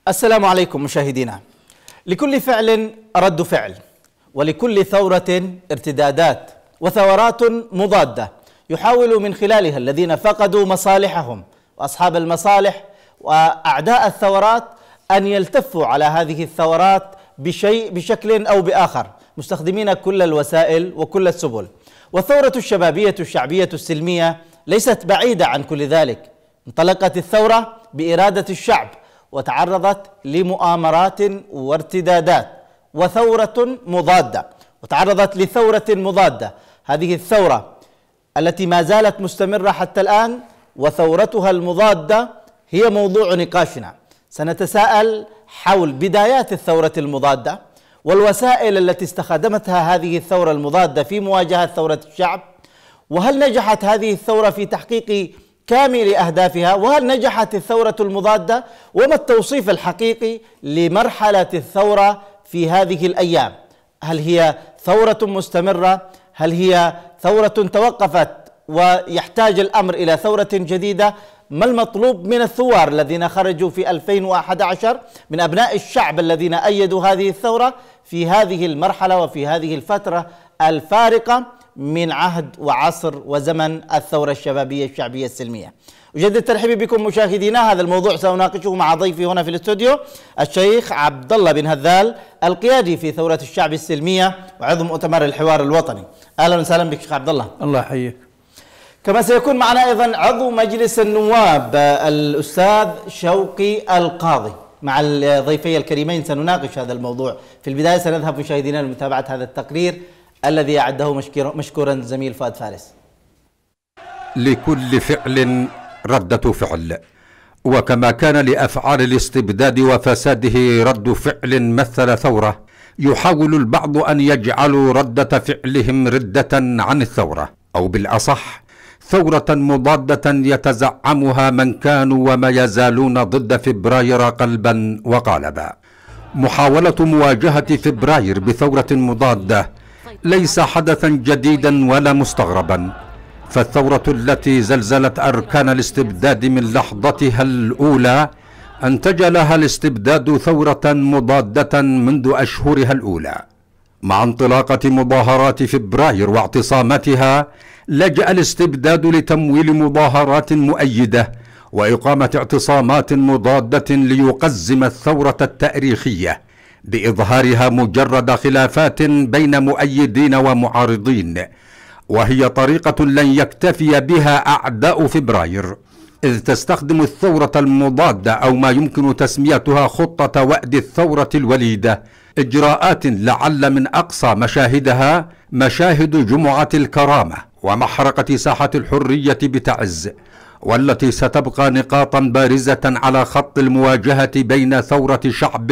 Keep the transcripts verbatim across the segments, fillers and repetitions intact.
السلام عليكم مشاهدينا. لكل فعل رد فعل، ولكل ثورة ارتدادات وثورات مضادة يحاول من خلالها الذين فقدوا مصالحهم وأصحاب المصالح وأعداء الثورات أن يلتفوا على هذه الثورات بشيء بشكل أو بآخر، مستخدمين كل الوسائل وكل السبل. والثورة الشبابية الشعبية السلمية ليست بعيدة عن كل ذلك. انطلقت الثورة بإرادة الشعب وتعرضت لمؤامرات وارتدادات وثورة مضادة، وتعرضت لثورة مضادة. هذه الثورة التي ما زالت مستمرة حتى الآن وثورتها المضادة هي موضوع نقاشنا. سنتساءل حول بدايات الثورة المضادة والوسائل التي استخدمتها هذه الثورة المضادة في مواجهة ثورة الشعب، وهل نجحت هذه الثورة في تحقيق كامل أهدافها، وهل نجحت الثورة المضادة، وما التوصيف الحقيقي لمرحلة الثورة في هذه الأيام؟ هل هي ثورة مستمرة؟ هل هي ثورة توقفت ويحتاج الأمر إلى ثورة جديدة؟ ما المطلوب من الثوار الذين خرجوا في ألفين وأحد عشر من أبناء الشعب الذين أيدوا هذه الثورة في هذه المرحلة وفي هذه الفترة الفارقة من عهد وعصر وزمن الثورة الشبابية الشعبية السلمية؟ أجدد ترحيبي بكم مشاهدينا. هذا الموضوع سأناقشه مع ضيفي هنا في الاستوديو الشيخ عبد الله بن هذال، القيادي في ثورة الشعب السلمية وعضو مؤتمر الحوار الوطني. أهلا وسهلا بك شيخ عبد الله. الله يحييك. كما سيكون معنا أيضا عضو مجلس النواب الأستاذ شوقي القاضي. مع الضيفي الكريمين سنناقش هذا الموضوع. في البداية سنذهب مشاهدينا لمتابعة هذا التقرير الذي أعده مشكورا زميل فؤاد فارس. لكل فعل ردة فعل، وكما كان لأفعال الاستبداد وفساده رد فعل مثل ثورة، يحاول البعض أن يجعلوا ردة فعلهم ردة عن الثورة، أو بالأصح ثورة مضادة يتزعمها من كانوا وما يزالون ضد فبراير قلبا وقالبا. محاولة مواجهة فبراير بثورة مضادة ليس حدثا جديدا ولا مستغربا، فالثورة التي زلزلت أركان الاستبداد من لحظتها الأولى أنتج لها الاستبداد ثورة مضادة منذ أشهرها الأولى. مع انطلاقة مظاهرات فبراير واعتصاماتها لجأ الاستبداد لتمويل مظاهرات مؤيدة وإقامة اعتصامات مضادة ليقزم الثورة التاريخية بإظهارها مجرد خلافات بين مؤيدين ومعارضين، وهي طريقة لن يكتفي بها أعداء فبراير، إذ تستخدم الثورة المضادة أو ما يمكن تسميتها خطة وأد الثورة الوليدة إجراءات لعل من أقصى مشاهدها مشاهد جمعة الكرامة ومحرقة ساحة الحرية بتعز، والتي ستبقى نقاطا بارزة على خط المواجهة بين ثورة شعب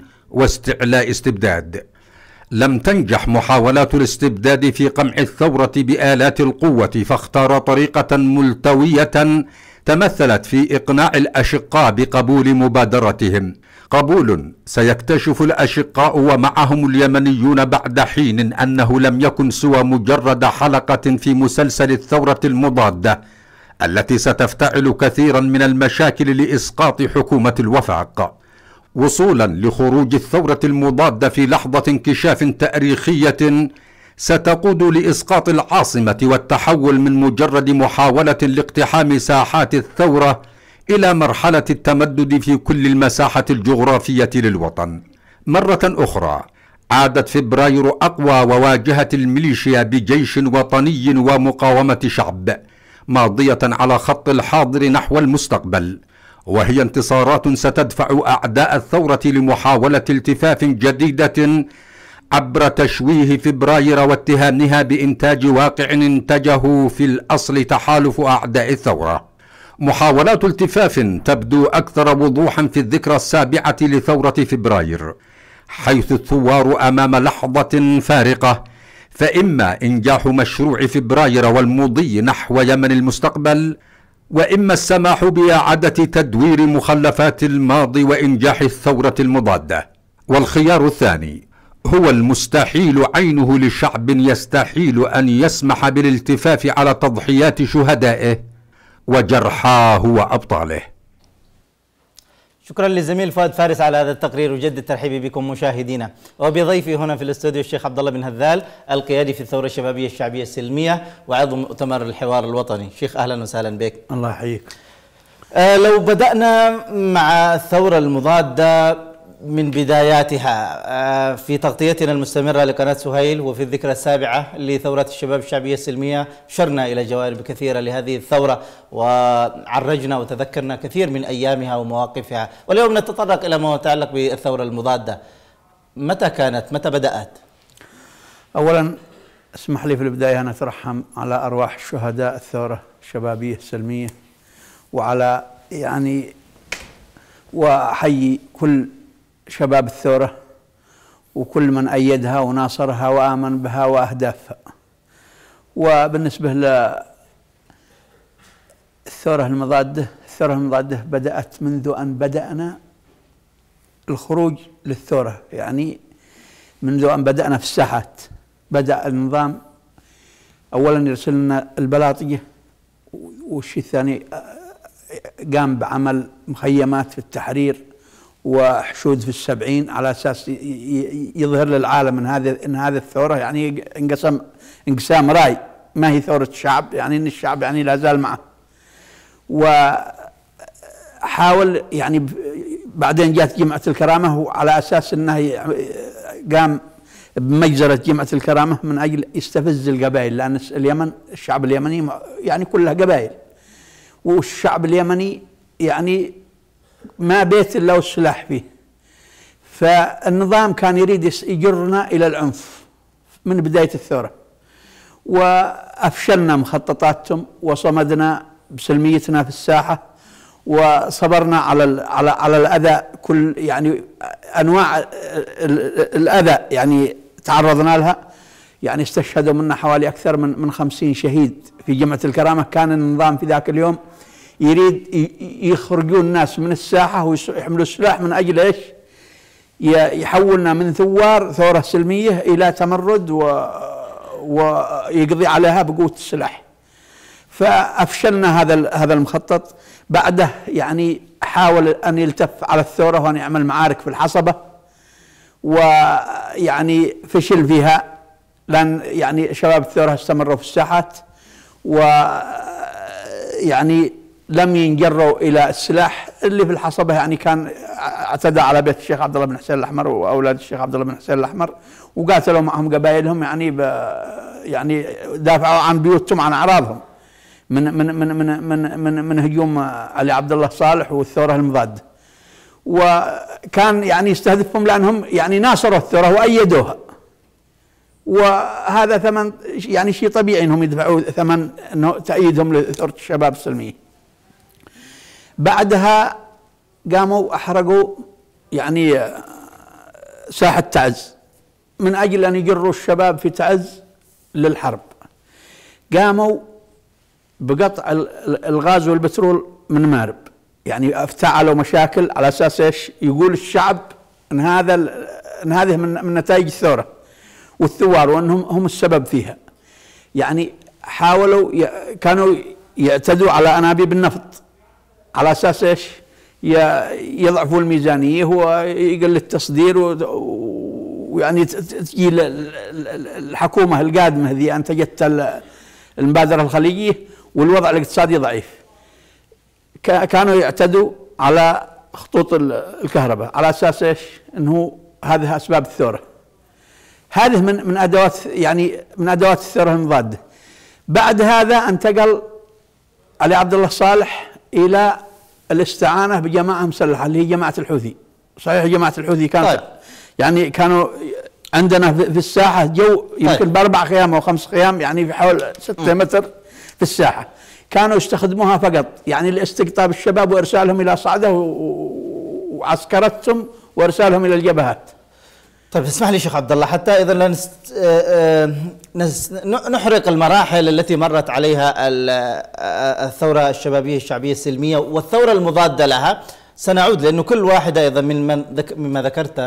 واستعلاء استبداد. لم تنجح محاولات الاستبداد في قمع الثورة بآلات القوة، فاختار طريقة ملتوية تمثلت في إقناع الأشقاء بقبول مبادرتهم، قبول سيكتشف الأشقاء ومعهم اليمنيون بعد حين أنه لم يكن سوى مجرد حلقة في مسلسل الثورة المضادة التي ستفتعل كثيرا من المشاكل لإسقاط حكومة الوفاق، وصولا لخروج الثورة المضادة في لحظة انكشاف تاريخية ستقود لإسقاط العاصمة والتحول من مجرد محاولة لاقتحام ساحات الثورة إلى مرحلة التمدد في كل المساحة الجغرافية للوطن. مرة أخرى عادت فبراير أقوى وواجهت الميليشيا بجيش وطني ومقاومة شعب، ماضية على خط الحاضر نحو المستقبل، وهي انتصارات ستدفع أعداء الثورة لمحاولة التفاف جديدة عبر تشويه فبراير واتهامها بإنتاج واقع انتجه في الأصل تحالف أعداء الثورة. محاولات التفاف تبدو أكثر وضوحا في الذكرى السابعة لثورة فبراير، حيث الثوار أمام لحظة فارقة، فإما إنجاح مشروع فبراير والمضي نحو يمن المستقبل، وإما السماح بإعادة تدوير مخلفات الماضي وإنجاح الثورة المضادة. والخيار الثاني هو المستحيل عينه لشعب يستحيل أن يسمح بالالتفاف على تضحيات شهدائه وجرحاه وأبطاله. شكرا للزميل فؤاد فارس على هذا التقرير، وجدد ترحيبي بكم مشاهدينا، وبضيفي هنا في الاستوديو الشيخ عبد الله بن هذال القيادي في الثورة الشبابية الشعبية السلمية وعضو مؤتمر الحوار الوطني. شيخ أهلا وسهلا بك. الله يحييك. آه لو بدأنا مع الثورة المضادة من بداياتها آه في تغطيتنا المستمرة لقناة سهيل وفي الذكرى السابعة لثورة الشباب الشعبية السلمية شرنا إلى جوانب كثيرة لهذه الثورة وعرجنا وتذكرنا كثير من أيامها ومواقفها، واليوم نتطرق إلى ما يتعلق بالثورة المضادة. متى كانت؟ متى بدأت؟ أولا اسمح لي في البداية أن أترحم على أرواح شهداء الثورة الشبابية السلمية، وعلى يعني وأحيي كل شباب الثورة وكل من أيدها وناصرها وآمن بها وأهدافها. وبالنسبة للثورة المضادة، الثورة المضادة بدأت منذ أن بدأنا الخروج للثورة، يعني منذ أن بدأنا في الساحات. بدأ النظام أولا يرسل لنا البلاطية، والشيء الثاني قام بعمل مخيمات في التحرير وحشود في السبعين على اساس يظهر للعالم ان هذه ان هذه الثوره يعني انقسم انقسام راي، ما هي ثوره الشعب، يعني ان الشعب يعني لا زال معه. وحاول يعني بعدين جاءت جمعه الكرامه على اساس انه قام بمجزره جمعه الكرامه من اجل يستفز القبائل، لان اليمن الشعب اليمني يعني كلها قبائل، والشعب اليمني يعني ما بيت إلا والسلاح فيه. فالنظام كان يريد يجرنا إلى العنف من بداية الثورة، وأفشلنا مخططاتهم وصمدنا بسلميتنا في الساحة، وصبرنا على على على الأذى، كل يعني أنواع الأذى يعني تعرضنا لها. يعني استشهدوا منا حوالي أكثر من من خمسين شهيد في جمعة الكرامة. كان النظام في ذاك اليوم يريد يخرجون الناس من الساحة ويحملوا السلاح من أجل إيش؟ يحولنا من ثوار ثورة سلمية إلى تمرد ويقضي عليها بقوة السلاح. فأفشلنا هذا هذا المخطط. بعده يعني حاول أن يلتف على الثورة وأن يعمل معارك في الحصبة، ويعني فشل فيها، لأن يعني شباب الثورة استمروا في الساحات ويعني لم ينجروا الى السلاح اللي في الحصبه. يعني كان اعتدى على بيت الشيخ عبد الله بن حسين الاحمر واولاد الشيخ عبد الله بن حسين الاحمر، وقاتلوا معهم قبائلهم، يعني يعني دافعوا عن بيوتهم، عن اعراضهم من من من من من من, من هجوم علي عبد الله صالح والثوره المضاده. وكان يعني يستهدفهم لانهم يعني ناصروا الثوره وايدوها، وهذا ثمن يعني شيء طبيعي انهم يدفعوا ثمن انه تأييدهم لثوره الشباب السلميه. بعدها قاموا احرقوا يعني ساحة تعز من اجل ان يجروا الشباب في تعز للحرب. قاموا بقطع الغاز والبترول من مارب، يعني افتعلوا مشاكل على اساس ايش؟ يقول الشعب ان هذا ان هذه من, من نتائج الثورة والثوار، وانهم هم السبب فيها. يعني حاولوا كانوا يعتدوا على انابيب النفط على اساس ايش؟ يضعفوا الميزانيه ويقل التصدير، ويعني تجي الحكومه القادمه ذي انتجت المبادره الخليجيه والوضع الاقتصادي ضعيف. كانوا يعتدوا على خطوط الكهرباء على اساس ايش؟ انه هذه اسباب الثوره. هذه من من ادوات يعني من ادوات الثوره المضاده. بعد هذا انتقل علي عبد الله صالح الى الاستعانه بجماعه مسلحه اللي هي جماعه الحوثي. صحيح جماعه الحوثي كانت طيب. يعني كانوا عندنا في الساحه جو يمكن طيب. باربع خيام او خمس خيام، يعني في حول ستة متر في الساحه، كانوا يستخدموها فقط يعني لاستقطاب الشباب وارسالهم الى صعده وعسكرتهم وارسالهم الى الجبهات. طيب اسمح لي شيخ عبد الله، حتى اذا لا نست... نس... نحرق المراحل التي مرت عليها الثوره الشبابيه الشعبيه السلميه والثوره المضاده لها، سنعود لانه كل واحده ايضا من من ذك... مما ذكرت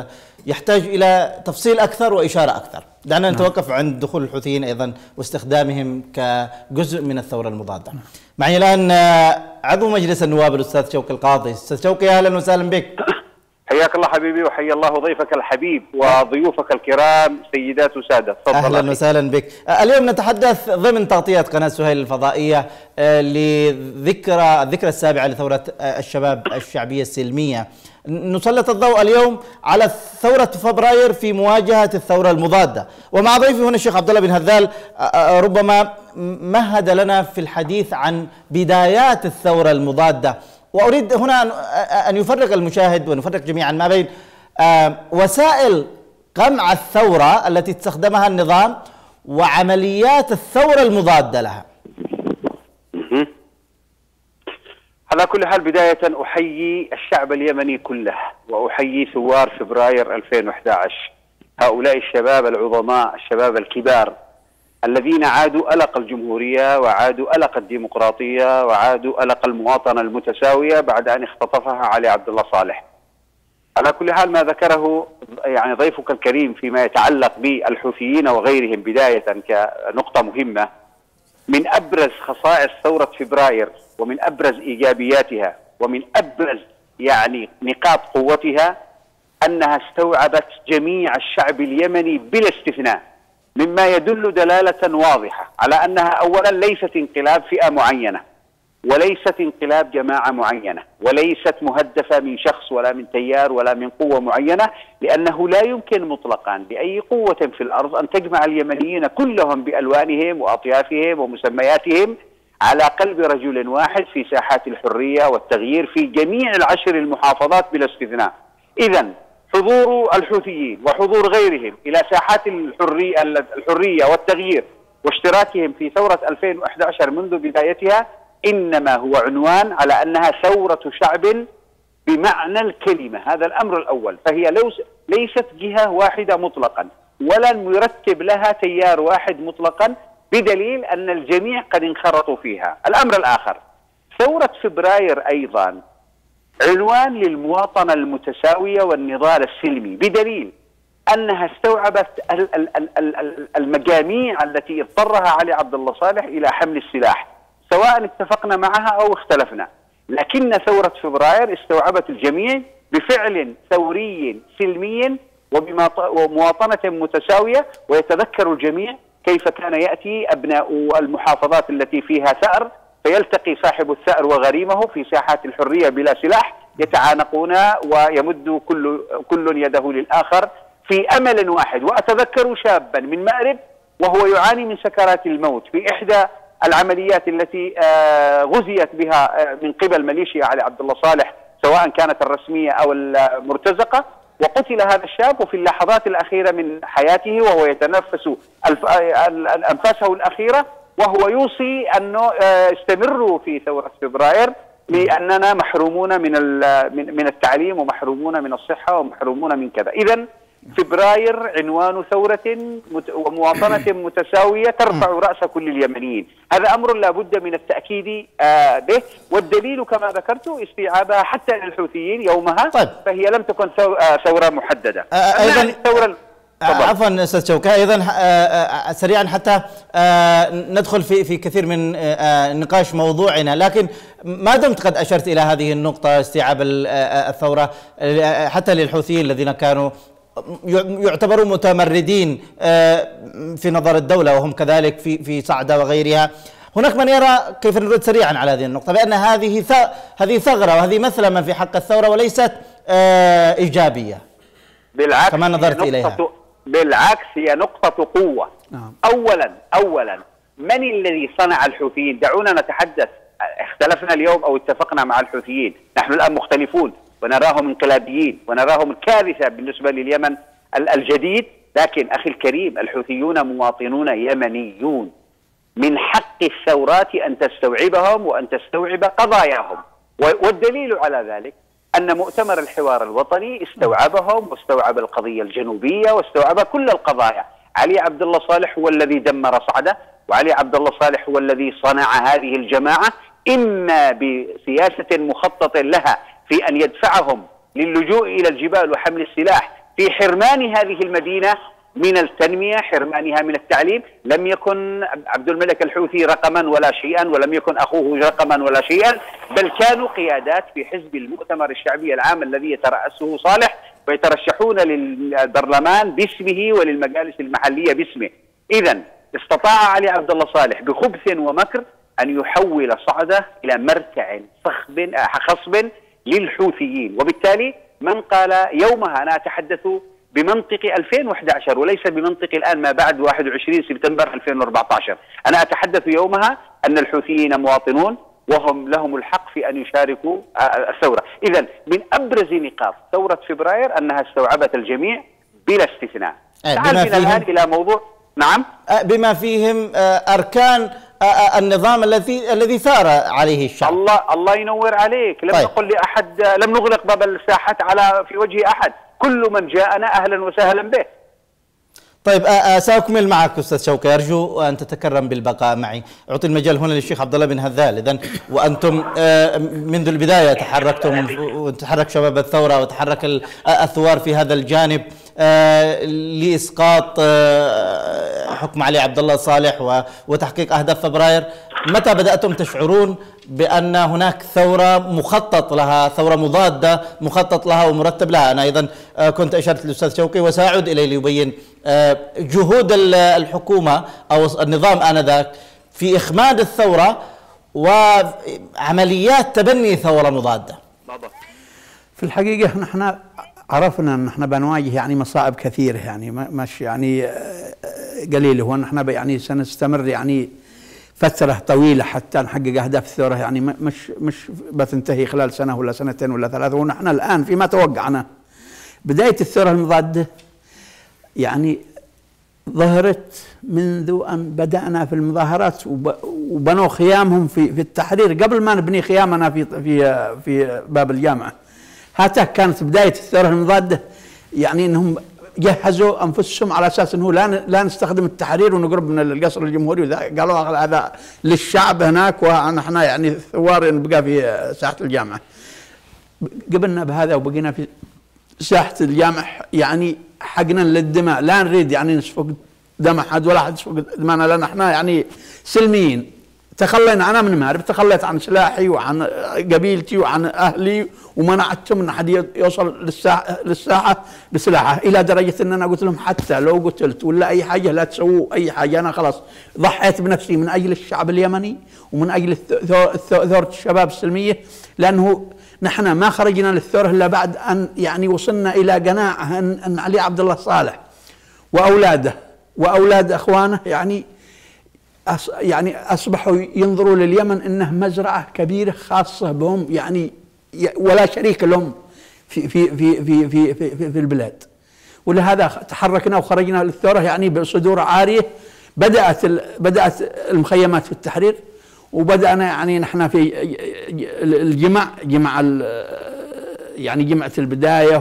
يحتاج إلى تفصيل أكثر وإشارة أكثر. دعنا نتوقف عند دخول الحوثيين أيضا واستخدامهم كجزء من الثورة المضادة. معي الآن عضو مجلس النواب الأستاذ شوقي القاضي. أستاذ شوقي أهلا وسهلا بك. حياك الله حبيبي، وحيا الله ضيفك الحبيب وضيوفك الكرام سيدات وسادة. تفضل. أهلا وسهلا بك. اليوم نتحدث ضمن تغطية قناة سهيل الفضائية لذكرى الذكرى السابعة لثورة الشباب الشعبية السلمية. نسلط الضوء اليوم على ثورة فبراير في مواجهة الثورة المضادة، ومع ضيفي هنا الشيخ عبد الله بن هذال ربما مهد لنا في الحديث عن بدايات الثورة المضادة. وأريد هنا أن يفرق المشاهد ونفرق جميعا ما بين وسائل قمع الثورة التي استخدمها النظام وعمليات الثورة المضادة لها. على كل حال، بداية أحيي الشعب اليمني كله وأحيي ثوار فبراير ألفين وأحد عشر، هؤلاء الشباب العظماء، الشباب الكبار الذين عادوا ألق الجمهورية وعادوا ألق الديمقراطية وعادوا ألق المواطنة المتساوية بعد أن اختطفها علي عبد الله صالح. على كل حال، ما ذكره يعني ضيفك الكريم فيما يتعلق بالحوثيين وغيرهم بداية كنقطة مهمة، من أبرز خصائص ثورة فبراير ومن أبرز إيجابياتها ومن أبرز يعني نقاط قوتها أنها استوعبت جميع الشعب اليمني بلا استثناء، مما يدل دلالة واضحة على أنها أولا ليست انقلاب فئة معينة، وليست انقلاب جماعة معينة، وليست مهدفة من شخص ولا من تيار ولا من قوة معينة، لأنه لا يمكن مطلقا لأي قوة في الأرض أن تجمع اليمنيين كلهم بألوانهم وأطيافهم ومسمياتهم على قلب رجل واحد في ساحات الحرية والتغيير في جميع العشر المحافظات بلا استثناء. إذن حضور الحوثيين وحضور غيرهم إلى ساحات الحرية الحرية والتغيير واشتراكهم في ثورة ألفين وأحد عشر منذ بدايتها إنما هو عنوان على أنها ثورة شعب بمعنى الكلمة. هذا الأمر الأول. فهي ليست جهة واحدة مطلقا ولن يرتب لها تيار واحد مطلقا، بدليل أن الجميع قد انخرطوا فيها. الأمر الآخر، ثورة فبراير أيضا عنوان للمواطنة المتساوية والنضال السلمي، بدليل أنها استوعبت المجاميع التي اضطرها علي عبد الله صالح إلى حمل السلاح، سواء اتفقنا معها أو اختلفنا. لكن ثورة فبراير استوعبت الجميع بفعل ثوري سلمي ومواطنة متساوية. ويتذكر الجميع كيف كان يأتي أبناء المحافظات التي فيها ثأر فيلتقي صاحب الثأر وغريمه في ساحات الحرية بلا سلاح، يتعانقون ويمد كل كل يده للآخر في أمل واحد. وأتذكر شابا من مأرب وهو يعاني من سكرات الموت في إحدى العمليات التي غزيت بها من قبل ميليشيا علي عبد الله صالح، سواء كانت الرسمية أو المرتزقة، وقتل هذا الشاب وفي اللحظات الأخيرة من حياته وهو يتنفس أنفاسه الأخيرة وهو يوصي أنه استمروا في ثورة فبراير لأننا محرومون من من التعليم ومحرومون من الصحة ومحرومون من كذا. إذن فبراير عنوان ثورة ومواطنة متساوية ترفع رأس كل اليمنيين. هذا أمر لا بد من التأكيد به، والدليل كما ذكرت استيعابها حتى للحوثيين يومها. طيب. فهي لم تكن ثورة محددة. أيضا الثورة عفوا استاذ شوكة، ايضا سريعا حتى ندخل في في كثير من نقاش موضوعنا، لكن ما دمت قد اشرت الى هذه النقطة استيعاب الثورة حتى للحوثيين الذين كانوا يعتبروا متمردين في نظر الدولة وهم كذلك في في صعدة وغيرها، هناك من يرى كيف نرد سريعا على هذه النقطة بأن هذه هذه ثغرة وهذه مثلمة في حق الثورة وليست إيجابية. بالعكس كما نظرت إليها. بالعكس هي نقطة قوة. نعم. أولا أولا من الذي صنع الحوثيين؟ دعونا نتحدث. اختلفنا اليوم أو اتفقنا مع الحوثيين، نحن الآن مختلفون ونراهم انقلابيين ونراهم كارثة بالنسبة لليمن الجديد، لكن أخي الكريم الحوثيون مواطنون يمنيون، من حق الثورات أن تستوعبهم وأن تستوعب قضاياهم. والدليل على ذلك أن مؤتمر الحوار الوطني استوعبهم واستوعب القضية الجنوبية واستوعب كل القضايا. علي عبد الله صالح هو الذي دمر صعدة، وعلي عبد الله صالح هو الذي صنع هذه الجماعة، إما بسياسة مخطط لها في أن يدفعهم للجوء إلى الجبال وحمل السلاح في حرمان هذه المدينة من التنمية، حرمانها من التعليم. لم يكن عبد الملك الحوثي رقما ولا شيئا، ولم يكن أخوه رقما ولا شيئا، بل كانوا قيادات في حزب المؤتمر الشعبي العام الذي يترأسه صالح، ويترشحون للبرلمان باسمه وللمجالس المحلية باسمه. إذا استطاع علي عبد الله صالح بخبث ومكر أن يحول صعدة إلى مرتع صخب خصب للحوثيين، وبالتالي من قال يومها، أنا أتحدث بمنطق ألفين وأحد عشر وليس بمنطق الآن ما بعد واحد وعشرين سبتمبر ألفين وأربعة عشر، أنا أتحدث يومها أن الحوثيين مواطنون وهم لهم الحق في أن يشاركوا الثورة. إذا من أبرز نقاط ثورة فبراير أنها استوعبت الجميع بلا استثناء. تعال بنا الآن إلى موضوع. نعم، بما فيهم أركان النظام الذي الذي ثار عليه الشعب. الله الله ينور عليك. لم طيب. نقل لأحد، لم نغلق باب الساحات على في وجه أحد، كل من جاءنا أهلا وسهلا به. طيب سأكمل معك أستاذ شوقي، أرجو أن تتكرم بالبقاء معي. أعطي المجال هنا للشيخ عبد الله بن هذال. إذن وأنتم منذ البداية تحركتم وتحرك شباب الثورة وتحرك الثوار في هذا الجانب لإسقاط حكم علي عبد الله صالح وتحقيق أهداف فبراير. متى بدأتم تشعرون بأن هناك ثورة مخطط لها، ثورة مضادة مخطط لها ومرتب لها؟ أنا أيضا كنت أشرت للأستاذ شوقي وسأعود إليه ليبين جهود الحكومة أو النظام آنذاك في إخماد الثورة وعمليات تبني ثورة مضادة. في الحقيقة نحن عرفنا أن نحن بنواجه يعني مصائب كثيرة، يعني مش يعني قليل، هو نحن يعني سنستمر يعني فترة طويلة حتى نحقق أهداف الثورة، يعني مش مش بتنتهي خلال سنة ولا سنتين ولا ثلاثة. ونحن الآن فيما توقعنا بداية الثورة المضادة يعني ظهرت منذ أن بدأنا في المظاهرات وبنوا خيامهم في في التحرير قبل ما نبني خيامنا في في في باب الجامعة. هاتها كانت بداية الثورة المضادة، يعني أنهم جهزوا أنفسهم على أساس أنه لا لا نستخدم التحرير ونقرب من القصر الجمهوري، قالوا هذا للشعب هناك ونحن يعني ثوار نبقى في ساحة الجامعة. قبلنا بهذا وبقينا في ساحة الجامعة يعني حقنا للدماء، لا نريد يعني نسفك دم أحد ولا أحد يسفك دمنا، لأن احنا يعني سلميين. تخلينا أنا من مارب، تخليت عن سلاحي وعن قبيلتي وعن أهلي ومنعتهم أن أحد يوصل للساحة, للساحة بسلاحه، إلى درجة أن أنا قلت لهم حتى لو قتلت ولا أي حاجة لا تسووا أي حاجة، أنا خلاص ضحيت بنفسي من أجل الشعب اليمني ومن أجل ثورة الشباب السلمية، لأنه نحن ما خرجنا للثورة إلا بعد أن يعني وصلنا إلى قناعة أن, أن علي عبد الله صالح وأولاده وأولاد أخوانه يعني أص يعني أصبحوا ينظروا لليمن أنه مزرعة كبيرة خاصة بهم، يعني ولا شريك لهم في في في في في في, في, في البلاد. ولهذا تحركنا وخرجنا للثورة يعني بصدور عارية. بدأت بدأت المخيمات في التحرير، وبدأنا يعني نحن في الجمع جمع يعني جمعة البداية،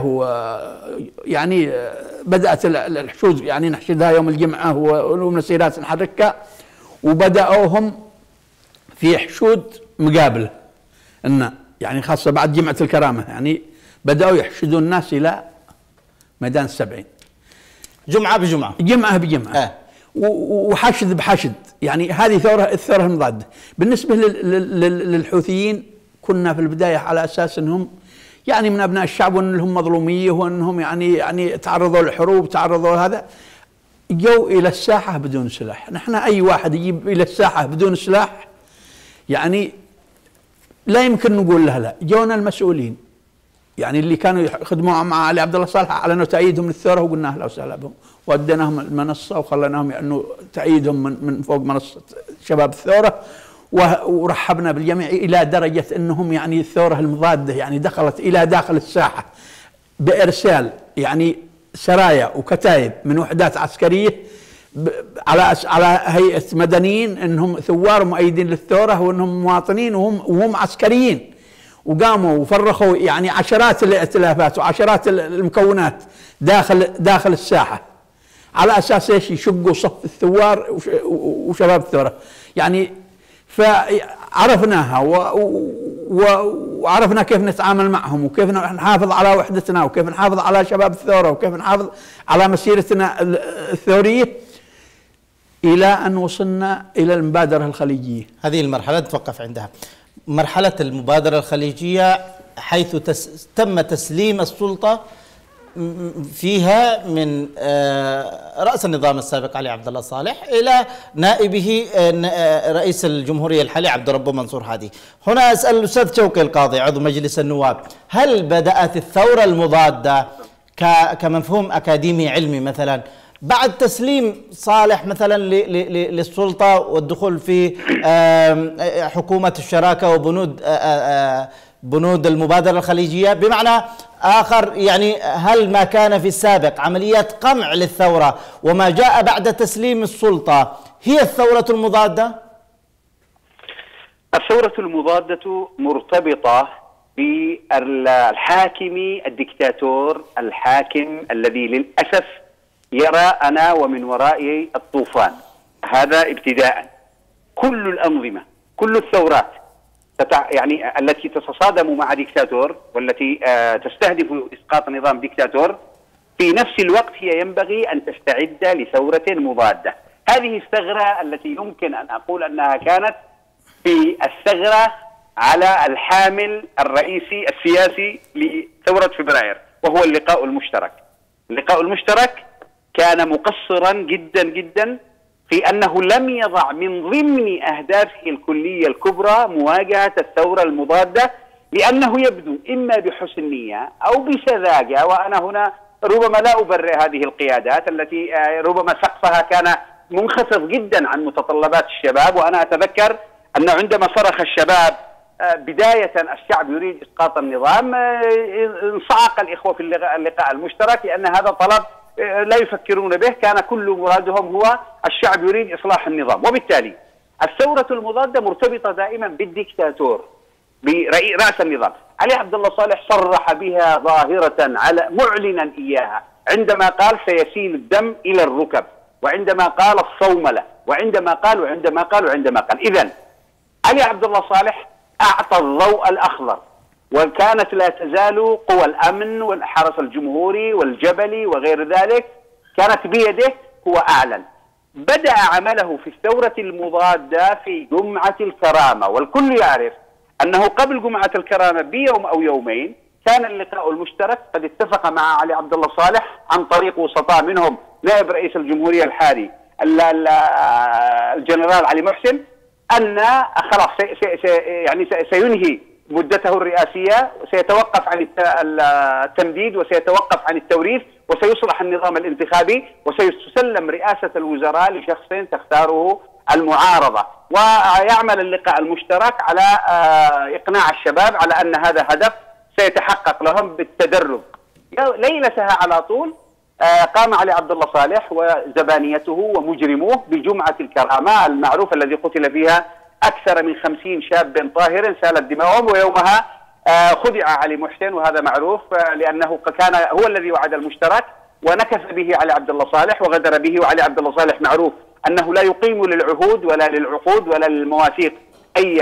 ويعني بدأت الحشود يعني نحشدها يوم الجمعة والمسيرات نحركها، وبدأوهم في حشود مقابلة إن يعني خاصة بعد جمعة الكرامة، يعني بدأوا يحشدون الناس إلى ميدان السبعين جمعة بجمعة جمعة بجمعة آه. وحشد بحشد. يعني هذه ثورة الثورة المضادة. بالنسبة للحوثيين كنا في البداية على أساس أنهم يعني من أبناء الشعب وأنهم مظلومية وأنهم يعني يعني تعرضوا للحروب، تعرضوا لهذا، جو إلى الساحة بدون سلاح. نحن أي واحد يجيب إلى الساحة بدون سلاح يعني لا يمكن نقول له لا. جونا المسؤولين يعني اللي كانوا يخدموا مع علي عبد الله صالح اعلنوا تأييدهم للثورة، وقلنا أهلا وسهلا بهم وديناهم المنصة وخليناهم يعني تأييدهم من من فوق منصة شباب الثورة، ورحبنا بالجميع إلى درجة أنهم يعني الثورة المضادة يعني دخلت إلى داخل الساحة بإرسال يعني سرايا وكتائب من وحدات عسكرية على على هيئة مدنيين انهم ثوار مؤيدين للثورة وانهم مواطنين وهم وهم عسكريين، وقاموا وفرخوا يعني عشرات الائتلافات وعشرات المكونات داخل داخل الساحة على اساس ايش؟ يشقوا صف الثوار وشباب الثورة. يعني فعرفناها وعرفنا كيف نتعامل معهم وكيف نحافظ على وحدتنا وكيف نحافظ على شباب الثورة وكيف نحافظ على مسيرتنا الثورية، إلى أن وصلنا إلى المبادرة الخليجية. هذه المرحلة نتوقف عندها، مرحلة المبادرة الخليجية حيث تس تم تسليم السلطة فيها من رأس النظام السابق علي عبد الله صالح إلى نائبه رئيس الجمهورية الحالي عبد ربه منصور هادي. هنا أسأل الأستاذ شوقي القاضي عضو مجلس النواب، هل بدأت الثورة المضادة كمفهوم أكاديمي علمي مثلا بعد تسليم صالح مثلا للسلطة والدخول في حكومة الشراكة وبنود بنود المبادرة الخليجية؟ بمعنى آخر يعني هل ما كان في السابق عمليات قمع للثورة وما جاء بعد تسليم السلطة هي الثورة المضادة؟ الثورة المضادة مرتبطة بالحاكم الدكتاتور الحاكم الذي للأسف يرى أنا ومن ورائي الطوفان. هذا ابتداء. كل الأنظمة كل الثورات يعني التي تتصادم مع دكتاتور والتي تستهدف إسقاط نظام دكتاتور في نفس الوقت هي ينبغي أن تستعد لثورة مضادة. هذه الثغرة التي يمكن أن أقول أنها كانت في الثغرة على الحامل الرئيسي السياسي لثورة فبراير، وهو اللقاء المشترك. اللقاء المشترك كان مقصرا جدا جدا في أنه لم يضع من ضمن أهدافه الكلية الكبرى مواجهة الثورة المضادة، لأنه يبدو إما بحسن نية أو بسذاجة، وأنا هنا ربما لا أبرئ هذه القيادات التي ربما سقفها كان منخفض جدا عن متطلبات الشباب. وأنا أتذكر أن عندما صرخ الشباب بداية الشعب يريد إسقاط النظام انصعق الإخوة في اللقاء المشترك، لأن هذا طلب لا يفكرون به، كان كل مرادهم هو الشعب يريد إصلاح النظام. وبالتالي الثورة المضادة مرتبطة دائما بالديكتاتور برأس النظام. علي عبد الله صالح صرح بها ظاهرة على معلنا إياها عندما قال سيسيل الدم إلى الركب، وعندما قال الصوملة، وعندما قال وعندما قال وعندما قال. إذن علي عبد الله صالح أعطى الضوء الأخضر، وكانت لا تزال قوى الأمن والحرس الجمهوري والجبلي وغير ذلك كانت بيده، هو أعلن. بدأ عمله في الثورة المضادة في جمعة الكرامة، والكل يعرف أنه قبل جمعة الكرامة بيوم أو يومين كان اللقاء المشترك قد اتفق مع علي عبد الله صالح عن طريق وسطاء منهم نائب رئيس الجمهورية الحالي الجنرال علي محسن أن خلاص سي سي يعني سينهي مدته الرئاسية، وسيتوقف عن التمديد وسيتوقف عن التوريث، وسيصلح النظام الانتخابي، وسيسلم رئاسة الوزراء لشخص تختاره المعارضة. ويعمل اللقاء المشترك على إقناع الشباب على أن هذا هدف سيتحقق لهم بالتدرج. ليلتها على طول قام علي عبد الله صالح وزبانيته ومجرموه بجمعة الكرامة المعروف الذي قتل فيها أكثر من خمسين شاب طاهر سالت دماؤهم، ويومها خدع علي محسن، وهذا معروف لأنه كان هو الذي وعد المشترك ونكث به علي عبد الله صالح وغدر به. وعلي عبد الله صالح معروف أنه لا يقيم للعهود ولا للعقود ولا للمواثيق أي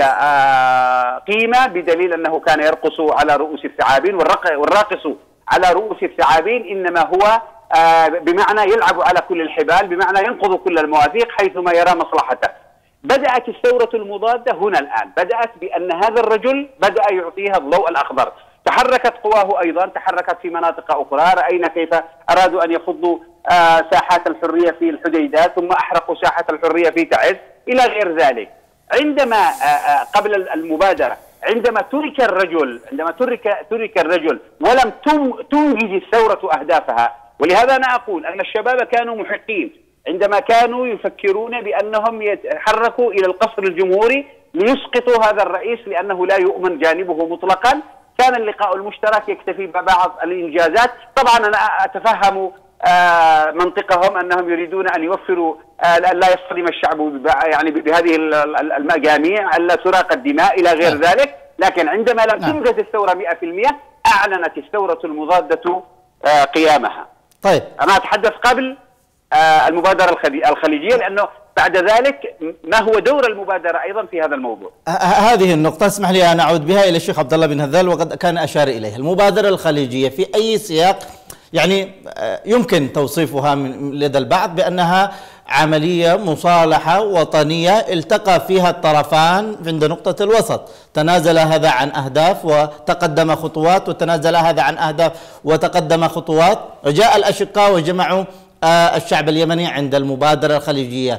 قيمة، بدليل أنه كان يرقص على رؤوس الثعابين، والراقص على رؤوس الثعابين إنما هو بمعنى يلعب على كل الحبال، بمعنى ينقض كل المواثيق حيثما يرى مصلحته. بدأت الثورة المضادة هنا الآن، بدأت بأن هذا الرجل بدأ يعطيها الضوء الأخضر. تحركت قواه أيضا، تحركت في مناطق أخرى، رأينا كيف أرادوا أن يخضوا ساحات الحرية في الحديدات، ثم أحرقوا ساحة الحرية في تعز إلى غير ذلك. عندما قبل المبادرة عندما ترك الرجل عندما ترك ترك الرجل ولم تنجز الثورة أهدافها. ولهذا أنا أقول أن الشباب كانوا محقين عندما كانوا يفكرون بأنهم يتحركوا إلى القصر الجمهوري ليسقطوا هذا الرئيس لأنه لا يؤمن جانبه مطلقا. كان اللقاء المشترك يكتفي ببعض الإنجازات. طبعا أنا أتفهم منطقهم أنهم يريدون أن يوفروا لا يصطدم الشعب يعني بهذه المجاميع، ألا تراق الدماء إلى غير ذلك. لكن عندما لم تنجز الثورة مئة بالمئة أعلنت الثورة المضادة قيامها. طيب أنا أتحدث قبل المبادرة الخليجية، لأنه بعد ذلك ما هو دور المبادرة أيضا في هذا الموضوع؟ هذه النقطة اسمح لي أن أعود بها إلى الشيخ عبد الله بن هذال، وقد كان أشار إليها. المبادرة الخليجية في أي سياق يعني يمكن توصيفها من لدى البعض بأنها عملية مصالحة وطنية التقى فيها الطرفان عند نقطة الوسط، تنازل هذا عن أهداف وتقدم خطوات، وتنازل هذا عن أهداف وتقدم خطوات، وجاء الأشقاء وجمعوا الشعب اليمني عند المبادرة الخليجية.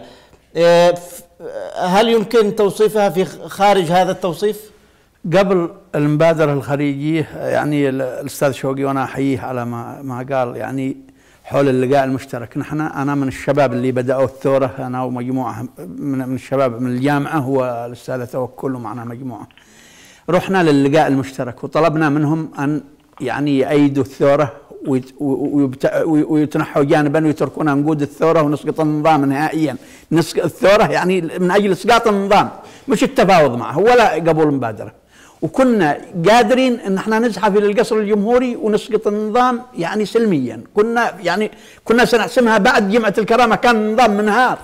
هل يمكن توصيفها في خارج هذا التوصيف؟ قبل المبادرة الخليجية يعني الأستاذ شوقي وأنا أحييه على ما ما قال يعني حول اللقاء المشترك. نحن أنا من الشباب اللي بدأوا الثورة، أنا ومجموعة من من الشباب من الجامعة والأستاذ توكل ومعنا مجموعة، رحنا للقاء المشترك وطلبنا منهم أن يعني يأيدوا الثورة ويتنحوا جانبا ويتركونا نقود الثورة ونسقط النظام نهائيا. نسقط الثورة يعني من أجل إسقاط النظام، مش التفاوض معه ولا قبول المبادرة. وكنا قادرين ان احنا نزحف الى القصر الجمهوري ونسقط النظام يعني سلميا. كنا يعني كنا سنحسمها بعد جمعة الكرامة، كان النظام منهار.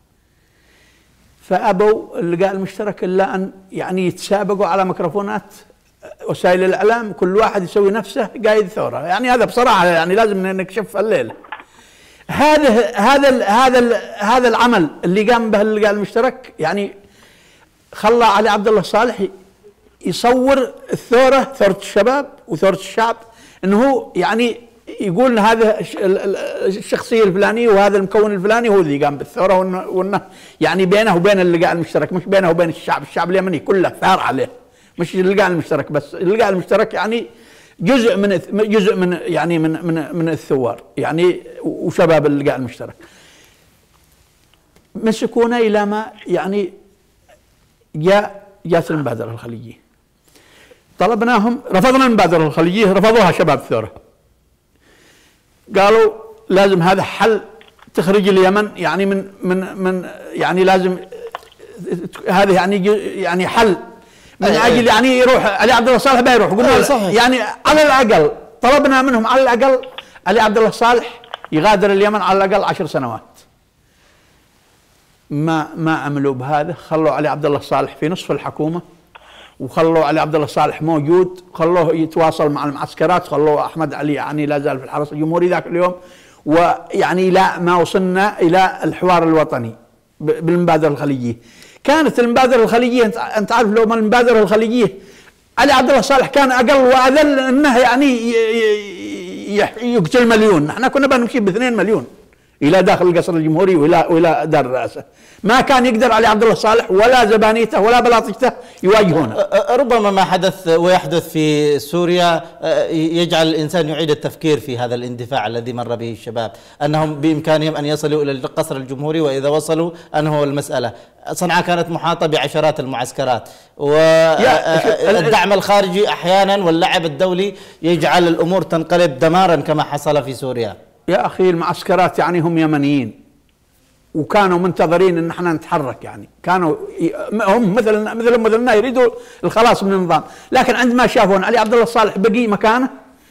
فابوا اللقاء المشترك الا ان يعني يتسابقوا على ميكروفونات وسائل الاعلام، كل واحد يسوي نفسه قايد ثورة. يعني هذا بصراحة يعني لازم نكشف الليلة. هذا هذا هذا هذا العمل اللي قام به اللقاء المشترك يعني خلى علي عبد الله صالح يصور الثورة، ثورة الشباب وثورة الشعب، انه يعني يقول هذا الشخصية الفلانية وهذا المكون الفلاني هو اللي قام بالثورة، وانه يعني بينه وبين اللقاء المشترك، مش بينه وبين الشعب. الشعب اليمني كله ثار عليه، مش اللقاء المشترك بس. اللقاء المشترك يعني جزء من جزء من يعني من من من الثوار يعني وشباب اللقاء المشترك. مسكونا الى ما يعني جاء جاءت المبادرة الخليجية. طلبناهم، رفضنا المبادرة الخليجية، رفضوها شباب الثورة. قالوا لازم هذا حل تخرج اليمن يعني من من من يعني لازم هذا يعني يعني حل من اجل يعني يروح علي عبد الله صالح بيروح. قلنا يعني على الاقل طلبنا منهم على الاقل علي عبد الله صالح يغادر اليمن على الاقل عشر سنوات. ما ما عملوا بهذا، خلوا علي عبد الله صالح في نصف الحكومة، وخلوا علي عبد الله صالح موجود، خلوه يتواصل مع المعسكرات، خلوه احمد علي يعني لا زال في الحرس الجمهوري ذاك اليوم. ويعني لا ما وصلنا الى الحوار الوطني بالمبادرة الخليجية. كانت المبادرة الخليجية انت عارف لو ما المبادرة الخليجية علي عبد الله صالح كان اقل واذل انه يعني يقتل مليون. احنا كنا بنمشي باثنين مليون الى داخل القصر الجمهوري والى والى دار الرئاسه. ما كان يقدر علي عبد الله صالح ولا زبانيته ولا بلاطجته يواجهونه. ربما ما حدث ويحدث في سوريا يجعل الانسان يعيد التفكير في هذا الاندفاع الذي مر به الشباب، انهم بامكانهم ان يصلوا الى القصر الجمهوري، واذا وصلوا انهوا المساله. صنعاء كانت محاطه بعشرات المعسكرات، والدعم الخارجي احيانا واللعب الدولي يجعل الامور تنقلب دمارا كما حصل في سوريا. يا أخي المعسكرات يعني هم يمنيين وكانوا منتظرين ان احنا نتحرك، يعني كانوا هم مثل مثل مثلنا يريدوا الخلاص من النظام. لكن عندما شافون علي عبد الله صالح بقي مكانه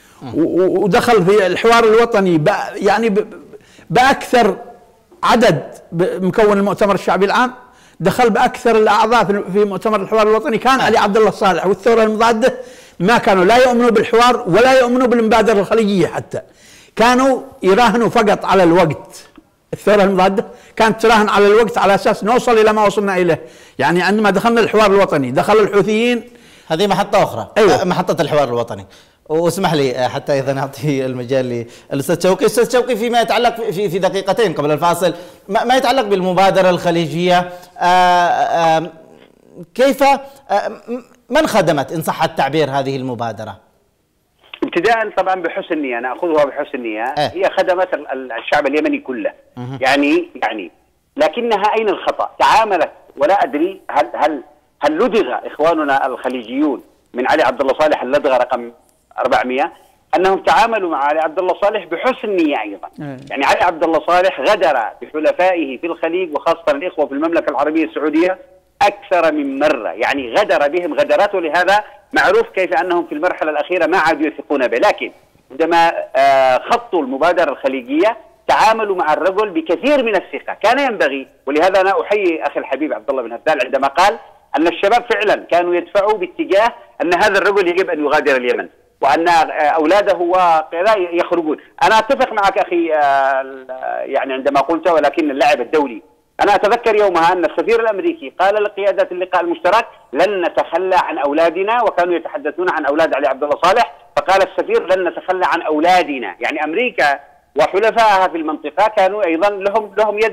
ودخل في الحوار الوطني يعني باكثر عدد مكون المؤتمر الشعبي العام، دخل باكثر الاعضاء في مؤتمر الحوار الوطني، كان علي عبد الله صالح والثوره المضاده ما كانوا لا يؤمنوا بالحوار ولا يؤمنوا بالمبادره الخليجيه، حتى كانوا يراهنوا فقط على الوقت. الثوره المضاده كانت تراهن على الوقت على اساس نوصل الى ما وصلنا اليه. يعني عندما دخلنا الحوار الوطني دخل الحوثيين، هذه محطه اخرى. أيوة. محطه الحوار الوطني. واسمح لي حتى اذا نعطي المجال للاستاذ شوقي. استاذ شوقي، فيما يتعلق في في دقيقتين قبل الفاصل ما يتعلق بالمبادره الخليجيه، آآ آآ كيف من خدمت ان صح التعبير هذه المبادره؟ ابتداء طبعا بحسن نيه، انا اخذها بحسن نيه، أه. هي خدمت الشعب اليمني كله. أه. يعني يعني لكنها اين الخطا؟ تعاملت، ولا ادري هل هل هل لدغ اخواننا الخليجيون من علي عبد الله صالح اللدغه رقم أربعمئة انهم تعاملوا مع علي عبد الله صالح بحسن نيه ايضا. أه. يعني علي عبد الله صالح غدر بحلفائه في الخليج وخاصه الاخوه في المملكه العربيه السعوديه أكثر من مرة، يعني غدر بهم غدراته، لهذا معروف كيف أنهم في المرحلة الأخيرة ما عادوا يثقون به. لكن عندما خطوا المبادرة الخليجية تعاملوا مع الرجل بكثير من الثقة. كان ينبغي، ولهذا أنا أحيي أخي الحبيب عبد الله بن هذال عندما قال أن الشباب فعلا كانوا يدفعوا باتجاه أن هذا الرجل يجب أن يغادر اليمن وأن أولاده وكذا يخرجون. أنا أتفق معك أخي يعني عندما قلت ولكن اللاعب الدولي، أنا أتذكر يومها أن السفير الأمريكي قال لقيادة اللقاء المشترك لن نتخلى عن أولادنا، وكانوا يتحدثون عن أولاد علي عبد الله صالح، فقال السفير لن نتخلى عن أولادنا. يعني أمريكا وحلفائها في المنطقة كانوا أيضا لهم لهم يد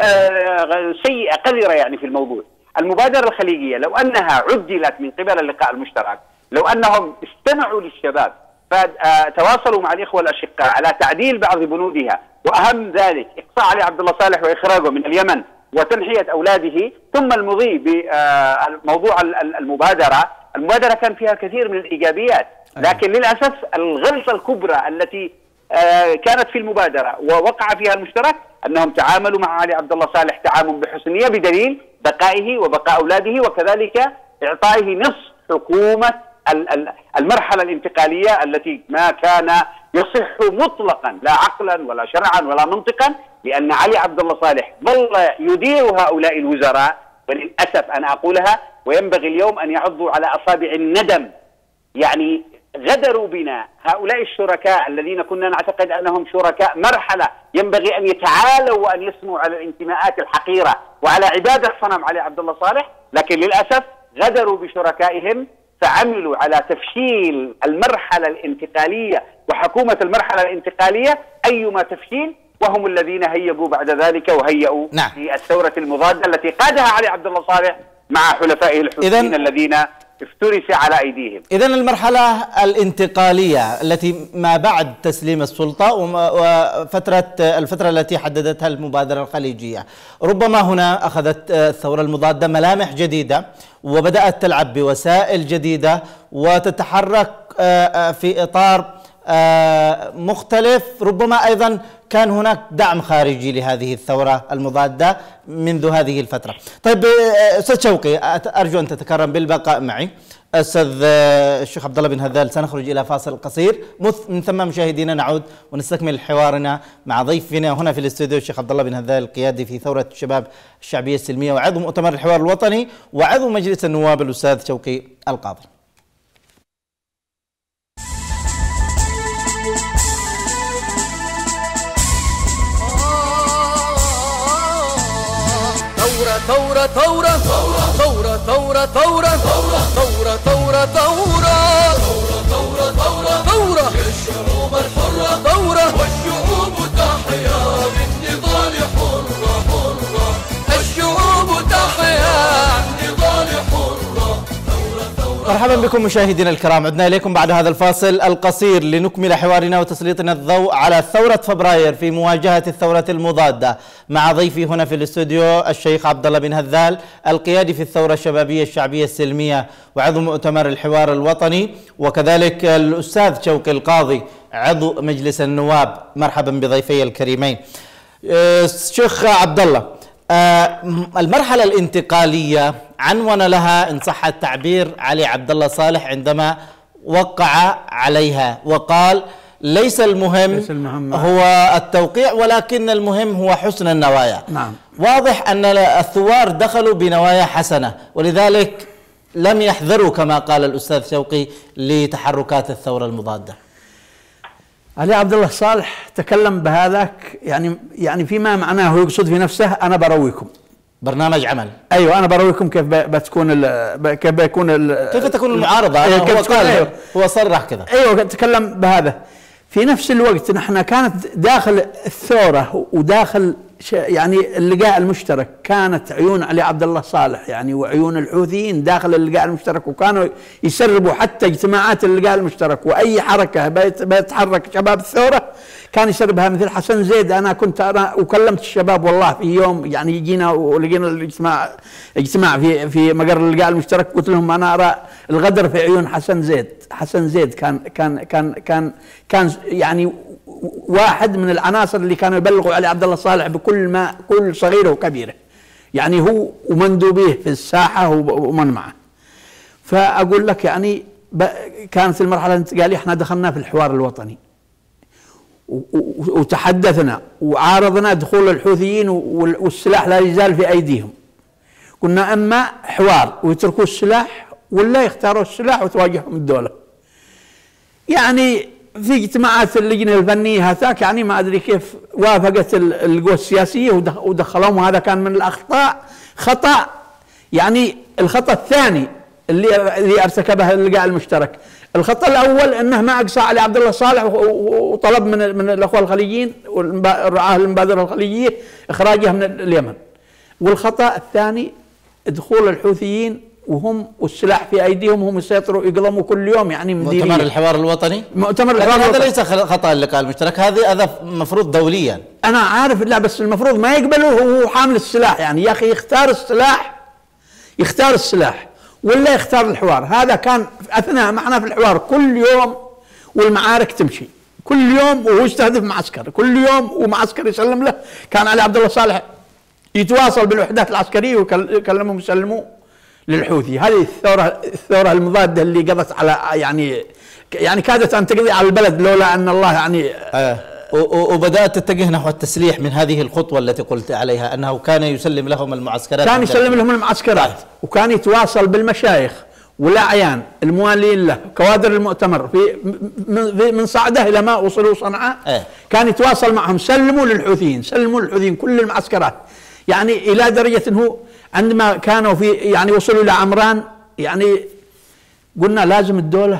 سيئة قذرة يعني في الموضوع. المبادرة الخليجية لو أنها عدلت من قبل اللقاء المشترك، لو أنهم استمعوا للشباب فتواصلوا مع الإخوة الأشقاء على تعديل بعض بنودها، وأهم ذلك إقصاء علي عبد الله صالح وإخراجه من اليمن وتنحية أولاده، ثم المضي بموضوع المبادرة. المبادرة كان فيها كثير من الإيجابيات، لكن للأسف الغلطة الكبرى التي كانت في المبادرة ووقع فيها المشترك أنهم تعاملوا مع علي عبد الله صالح تعامل بحسنية بدليل بقائه وبقاء أولاده، وكذلك إعطائه نصف حكومة المرحلة الانتقالية التي ما كان يصح مطلقا لا عقلا ولا شرعا ولا منطقا، لأن علي عبد الله صالح ظل يدير هؤلاء الوزراء، وللأسف أنا أقولها وينبغي اليوم أن يعضوا على أصابع الندم. يعني غدروا بنا هؤلاء الشركاء الذين كنا نعتقد أنهم شركاء مرحلة ينبغي أن يتعالوا وأن يسموا على الانتماءات الحقيرة وعلى عبادة صنم علي عبد الله صالح، لكن للأسف غدروا بشركائهم فعملوا على تفشيل المرحلة الانتقالية وحكومة المرحلة الانتقالية أيما تفشيل، وهم الذين هيجوا بعد ذلك وهيئوا نعم. في الثورة المضادة التي قادها علي عبد الله صالح مع حلفائه الحوثيين الذين افترس على أيديهم. إذن المرحلة الانتقالية التي ما بعد تسليم السلطة وفترة الفترة التي حددتها المبادرة الخليجية، ربما هنا أخذت الثورة المضادة ملامح جديدة وبدأت تلعب بوسائل جديدة وتتحرك في إطار مختلف. ربما أيضا كان هناك دعم خارجي لهذه الثورة المضادة منذ هذه الفترة. طيب أستاذ شوقي، أرجو أن تتكرم بالبقاء معي. أستاذ الشيخ عبد الله بن هذال، سنخرج إلى فاصل قصير، من ثم مشاهدينا نعود ونستكمل حوارنا مع ضيفنا هنا في الاستوديو الشيخ عبد الله بن هذال، القيادي في ثورة الشباب الشعبية السلمية وعضو مؤتمر الحوار الوطني وعضو مجلس النواب الأستاذ شوقي القاضي. ثورة ثورة ثورة ثورة ثورة ثورة ثورة ثورة ثورة ثورة ثورة الشعوب الحرة ثورة والشعوب تحيا بالنضال حرة حرة الشعوب تحيا بالنضال حرة. مرحبا بكم مشاهدينا الكرام، عدنا إليكم بعد هذا الفاصل القصير لنكمل حوارنا وتسليطنا الضوء على ثورة فبراير في مواجهة الثورة المضادة مع ضيفي هنا في الاستوديو الشيخ عبد الله بن هذال، القيادي في الثورة الشبابية الشعبية السلمية وعضو مؤتمر الحوار الوطني، وكذلك الأستاذ شوقي القاضي عضو مجلس النواب. مرحبا بضيفي الكريمين. شيخ عبد الله، المرحلة الانتقالية عنون لها إن صح التعبير علي عبد الله صالح عندما وقع عليها وقال ليس المهم, ليس المهم هو التوقيع ولكن المهم هو حسن النوايا. نعم. واضح أن الثوار دخلوا بنوايا حسنة ولذلك لم يحذروا كما قال الأستاذ شوقي لتحركات الثورة المضادة. علي عبد الله صالح تكلم بهذاك يعني يعني فيما معناه هو يقصد في نفسه أنا برويكم برنامج عمل. ايوه انا برويكم كيف بتكون كيف بيكون كيف تكون المعارضه. أيوة هو قال أيوة هو صرح كذا. ايوه تكلم بهذا. في نفس الوقت نحن كانت داخل الثوره وداخل يعني اللقاء المشترك كانت عيون علي عبد الله صالح يعني وعيون الحوثيين داخل اللقاء المشترك، وكانوا يسربوا حتى اجتماعات اللقاء المشترك واي حركه بيتحرك شباب الثوره كان يسربها. مثل حسن زيد، انا كنت انا وكلمت الشباب والله في يوم يعني جينا ولقينا الاجتماع اجتماع في في مقر اللقاء المشترك، قلت لهم انا ارى الغدر في عيون حسن زيد. حسن زيد كان كان كان كان كان يعني واحد من العناصر اللي كانوا يبلغوا علي عبد الله صالح بكل ما كل صغيره وكبيره، يعني هو ومندوبيه في الساحه ومن معه. فاقول لك يعني كانت المرحله الانتقاليه احنا دخلنا في الحوار الوطني وتحدثنا وعارضنا دخول الحوثيين والسلاح لا يزال في أيديهم. قلنا أما حوار ويتركوا السلاح ولا يختاروا السلاح وتواجههم الدولة. يعني في اجتماعات اللجنة الفنية هذاك يعني ما أدري كيف وافقت القوى السياسية ودخلوهم، وهذا كان من الأخطاء، خطأ يعني الخطأ الثاني اللي اللي ارتكبه اللقاء المشترك. الخطأ الأول أنه ما أقصى علي عبد الله صالح وطلب من من الأخوة الخليجيين والرعاة المبادرة الخليجية إخراجه من اليمن. والخطأ الثاني دخول الحوثيين وهم والسلاح في أيديهم، هم يسيطروا يقلموا كل يوم يعني مديرية. مؤتمر الحوار الوطني، مؤتمر الحوار هذا الوطني ليس خطأ اللقاء المشترك، هذا هذا مفروض دوليا. أنا عارف، لا بس المفروض ما يقبلوا هو حامل السلاح، يعني يا أخي يختار السلاح، يختار السلاح ولا يختار الحوار. هذا كان أثناء معنا في الحوار كل يوم والمعارك تمشي كل يوم، وهو يستهدف معسكر كل يوم ومعسكر يسلم له. كان علي عبد الله صالح يتواصل بالوحدات العسكرية ويكلمهم يسلموا للحوثي. هذه الثورة الثورة المضادة اللي قضت على يعني يعني كادت أن تقضي على البلد لولا أن الله يعني آه. وبدأت تتجه نحو التسليح من هذه الخطوة التي قلت عليها، أنه كان يسلم لهم المعسكرات، كان يسلم لهم المعسكرات وكان يتواصل بالمشايخ والأعيان الموالين له كوادر المؤتمر في من صعده إلى ما وصلوا صنعاء. آه. كان يتواصل معهم، سلموا للحوثيين، سلموا للحوثيين كل المعسكرات، يعني إلى درجة أنه عندما كانوا في يعني وصلوا إلى عمران يعني قلنا لازم الدولة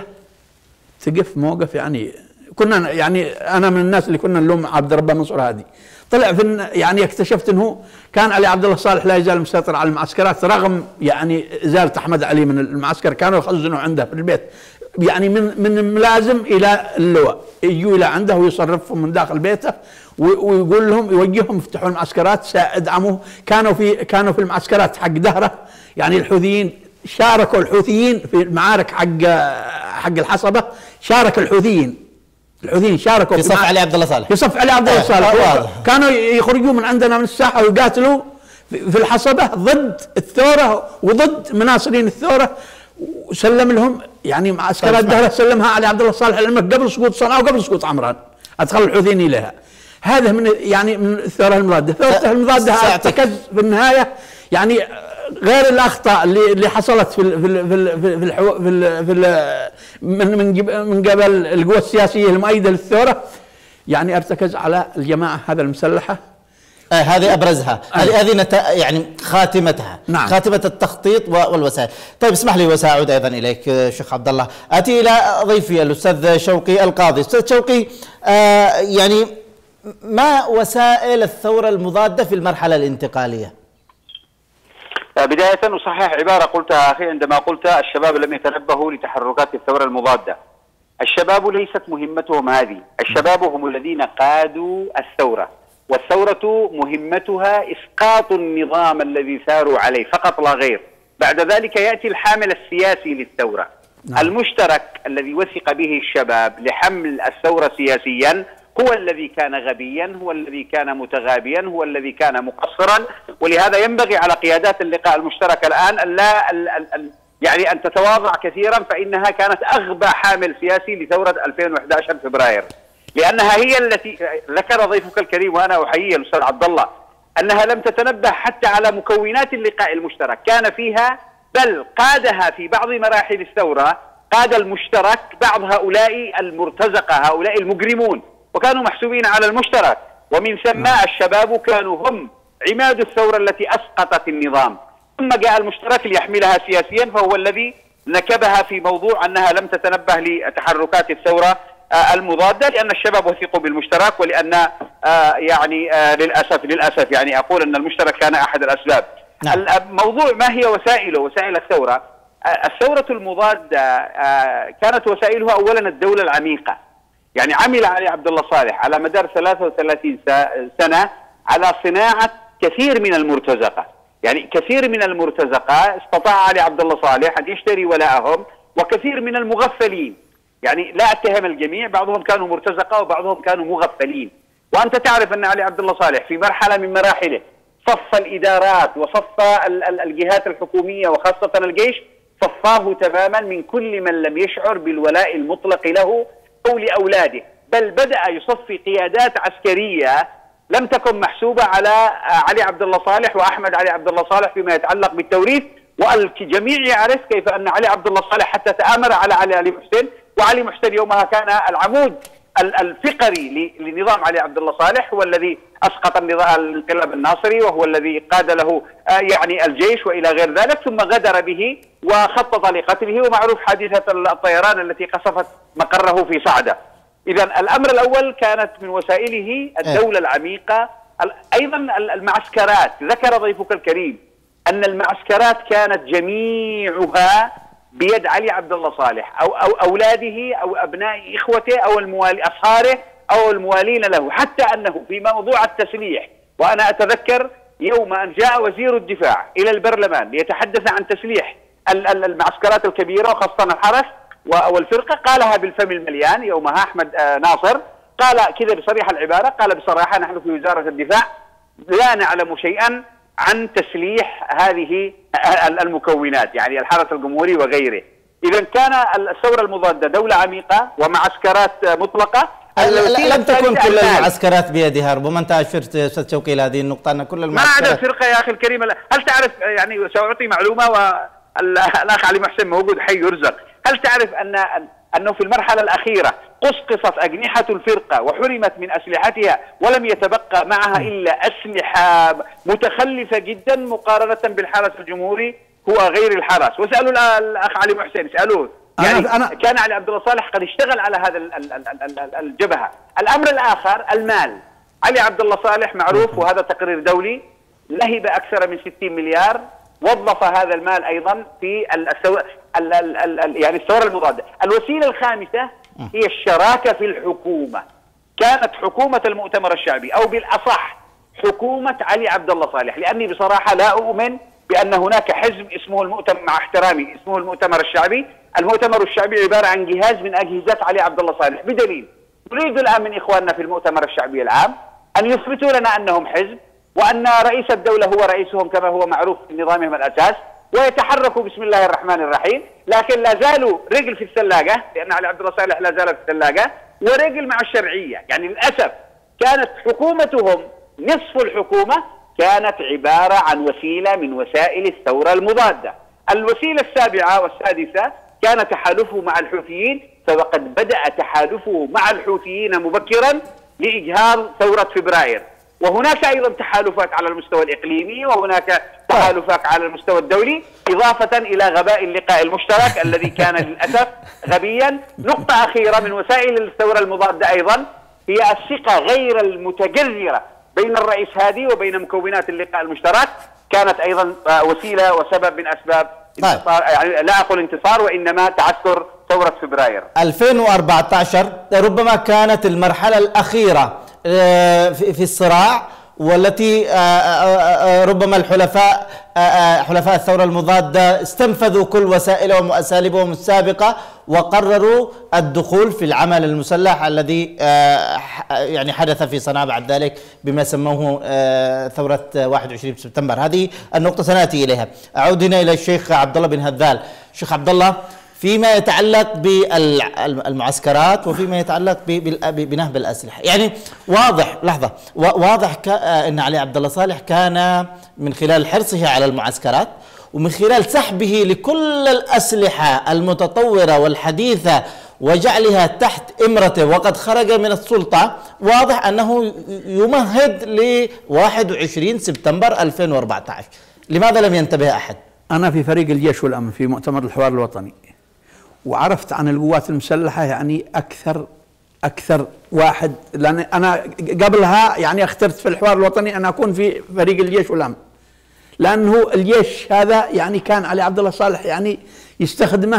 تقف موقف. يعني كنا يعني أنا من الناس اللي كنا نلوم عبد الرب منصور هادي، طلع في يعني اكتشفت أنه كان علي عبد الله صالح لا يزال مسيطر على المعسكرات رغم يعني إزالة أحمد علي من المعسكر. كانوا يخزنوا عنده في البيت يعني من من الملازم إلى اللواء، يجوا إلى عنده ويصرفهم من داخل بيته ويقول لهم يوجههم يفتحوا المعسكرات سادعموه. كانوا في كانوا في المعسكرات حق دهره، يعني الحوثيين شاركوا الحوثيين في المعارك حق حق الحصبه، شارك الحوثيين الحوثيين شاركوا في صف علي عبد الله صالح، في صف علي عبد الله صالح. كانوا يخرجوا من عندنا من الساحه ويقاتلوا في الحصبه ضد الثوره وضد مناصرين الثوره، وسلم لهم يعني معسكرات دهره سلمها علي عبد الله صالح لعلمك قبل سقوط صنعاء وقبل سقوط عمران، ادخل الحوثيين اليها. هذا من يعني من الثوره المضاده. الثوره المضاده ارتكز في النهايه يعني غير الاخطاء اللي اللي حصلت في ال في ال في ال في ال في, ال في ال من من من قبل القوى السياسيه المؤيده للثوره، يعني ارتكز على الجماعه هذا المسلحه. آه هذه ابرزها، هذه هذه نت... يعني خاتمتها. نعم. خاتمه التخطيط والوسائل. طيب اسمح لي وساعود ايضا اليك شيخ عبد الله. اتي الى ضيفي الاستاذ شوقي القاضي. استاذ شوقي، آه يعني ما وسائل الثوره المضاده في المرحله الانتقاليه؟ بداية أصحح عبارة قلتها أخي عندما قلت الشباب لم يتنبهوا لتحركات الثورة المضادة. الشباب ليست مهمتهم هذه، الشباب هم الذين قادوا الثورة، والثورة مهمتها إسقاط النظام الذي ثاروا عليه فقط لا غير. بعد ذلك يأتي الحامل السياسي للثورة. نعم. المشترك الذي وثق به الشباب لحمل الثورة سياسيا هو الذي كان غبيا، هو الذي كان متغابيا، هو الذي كان مقصرا. ولهذا ينبغي على قيادات اللقاء المشترك الآن أن لا يعني أن تتواضع كثيرا، فإنها كانت أغبى حامل سياسي لثورة ألفين وأحد عشر فبراير، لأنها هي التي ذكر ضيفك الكريم وأنا أحييه الأستاذ عبد الله أنها لم تتنبه حتى على مكونات اللقاء المشترك. كان فيها بل قادها في بعض مراحل الثورة، قاد المشترك بعض هؤلاء المرتزقة، هؤلاء المجرمون، وكانوا محسوبين على المشترك، ومن ثم الشباب كانوا هم عماد الثورة التي أسقطت النظام. ثم جاء المشترك ليحملها سياسيا، فهو الذي نكبها في موضوع أنها لم تتنبه لتحركات الثورة المضادة، لأن الشباب وثقوا بالمشترك، ولأن يعني للأسف للأسف يعني أقول أن المشترك كان أحد الأسباب. نعم. الموضوع ما هي وسائله، وسائل الثورة؟ الثورة المضادة كانت وسائلها أولا الدولة العميقة، يعني عمل علي عبد الله صالح على مدار ثلاثة وثلاثين سنة على صناعة كثير من المرتزقة، يعني كثير من المرتزقة استطاع علي عبد الله صالح أن يشتري ولاءهم، وكثير من المغفلين، يعني لا أتهم الجميع، بعضهم كانوا مرتزقة وبعضهم كانوا مغفلين. وأنت تعرف أن علي عبد الله صالح في مرحلة من مراحله صف الإدارات وصف الجهات الحكومية وخاصة الجيش، صفاه تماما من كل من لم يشعر بالولاء المطلق له أو لأولاده. بل بدأ يصفي قيادات عسكرية لم تكن محسوبة على علي عبد الله صالح وأحمد علي عبد الله صالح فيما يتعلق بالتوريث، والجميع يعرف كيف أن علي عبد الله صالح حتى تآمر على علي علي محسن، وعلي محسن يومها كان العمود الفقري لنظام علي عبد الله صالح، هو الذي اسقط الانقلاب الناصري، وهو الذي قاد له يعني الجيش والى غير ذلك، ثم غدر به وخطط لقتله، ومعروف حادثه الطيران التي قصفت مقره في صعده. اذا الامر الاول كانت من وسائله الدوله العميقه. ايضا المعسكرات، ذكر ضيفك الكريم ان المعسكرات كانت جميعها بيد علي عبد الله صالح او او اولاده او ابناء اخوته او الموالي اصهاره او الموالين له، حتى انه في موضوع التسليح، وانا اتذكر يوم ان جاء وزير الدفاع الى البرلمان ليتحدث عن تسليح المعسكرات الكبيره وخاصه الحرس والفرقه، قالها بالفم المليان يومها احمد ناصر، قال كذا بصريح العباره، قال بصراحه نحن في وزاره الدفاع لا نعلم شيئا عن تسليح هذه المكونات، يعني الحرس الجمهوري وغيره. إذا كان الثورة المضادة دولة عميقة ومعسكرات مطلقة. لم تكن كل المعسكرات بيدها، ربما أنت أشرت أستاذ شوقي إلى هذه النقطة أن كل المعسكرات ما عدا الفرقة يا أخي الكريم. هل تعرف، يعني سأعطي معلومة والأخ علي محسن موجود حي يرزق، هل تعرف أن أنه في المرحلة الأخيرة قصقصت أجنحة الفرقة وحرمت من أسلحتها ولم يتبقى معها إلا أسلحة متخلفة جدا مقارنة بالحرس الجمهوري هو غير الحرس؟ واسألوا الأخ علي محسن، اسألوه، يعني أنا أنا كان علي عبد الله صالح قد اشتغل على هذا الجبهة. الأمر الآخر المال. علي عبد الله صالح معروف، وهذا تقرير دولي، لهب أكثر من ستين مليار، وظف هذا المال أيضا في الثورة يعني الثورة المضادة. الوسيلة الخامسة هي الشراكة في الحكومة. كانت حكومة المؤتمر الشعبي، أو بالأصح حكومة علي عبد الله صالح، لأني بصراحة لا أؤمن بأن هناك حزب اسمه المؤتمر، مع احترامي، اسمه المؤتمر الشعبي. المؤتمر الشعبي عبارة عن جهاز من أجهزة علي عبد الله صالح، بدليل نريد الآن من إخواننا في المؤتمر الشعبي العام أن يثبتوا لنا أنهم حزب، وأن رئيس الدولة هو رئيسهم كما هو معروف في نظامهم الأساس، ويتحركوا بسم الله الرحمن الرحيم، لكن لا زالوا رجل في الثلاجة، لأن علي عبد الله صالح لا زال في الثلاجة، ورجل مع الشرعية. يعني للأسف كانت حكومتهم نصف الحكومة كانت عبارة عن وسيلة من وسائل الثورة المضادة. الوسيلة السابعة والسادسة كان تحالفه مع الحوثيين، فقد بدأ تحالفه مع الحوثيين مبكرا لإجهاض ثورة فبراير. وهناك أيضا تحالفات على المستوى الإقليمي، وهناك تحالفات على المستوى الدولي، إضافة إلى غباء اللقاء المشترك الذي كان للأسف غبيا. نقطة أخيرة من وسائل الثورة المضادة أيضا هي الثقة غير المتجذرة بين الرئيس هادي وبين مكونات اللقاء المشترك، كانت أيضا وسيلة وسبب من أسباب انتصار، يعني لا أقول انتصار وإنما تعثر ثورة فبراير. ألفين وأربعة عشر ربما كانت المرحلة الأخيرة في الصراع، والتي ربما الحلفاء حلفاء الثورة المضادة استنفذوا كل وسائلهم وأساليبهم السابقة وقرروا الدخول في العمل المسلح الذي يعني حدث في صنعاء بعد ذلك بما سموه ثورة واحد وعشرين سبتمبر. هذه النقطة سنأتي إليها. أعود هنا إلى الشيخ عبد الله بن هذال. شيخ عبد الله، فيما يتعلق بالمعسكرات وفيما يتعلق بنهب الأسلحة، يعني واضح لحظة واضح أن علي عبد الله صالح كان من خلال حرصه على المعسكرات ومن خلال سحبه لكل الأسلحة المتطورة والحديثة وجعلها تحت إمرته وقد خرج من السلطة، واضح أنه يمهد ل واحد وعشرين سبتمبر ألفين وأربعة عشر. لماذا لم ينتبه أحد؟ أنا في فريق الجيش والأمن في مؤتمر الحوار الوطني، وعرفت عن القوات المسلحة يعني أكثر أكثر واحد، لأن أنا قبلها يعني اخترت في الحوار الوطني أن أكون في فريق الجيش والأمن، لأنه الجيش هذا يعني كان علي عبد الله صالح يعني يستخدمه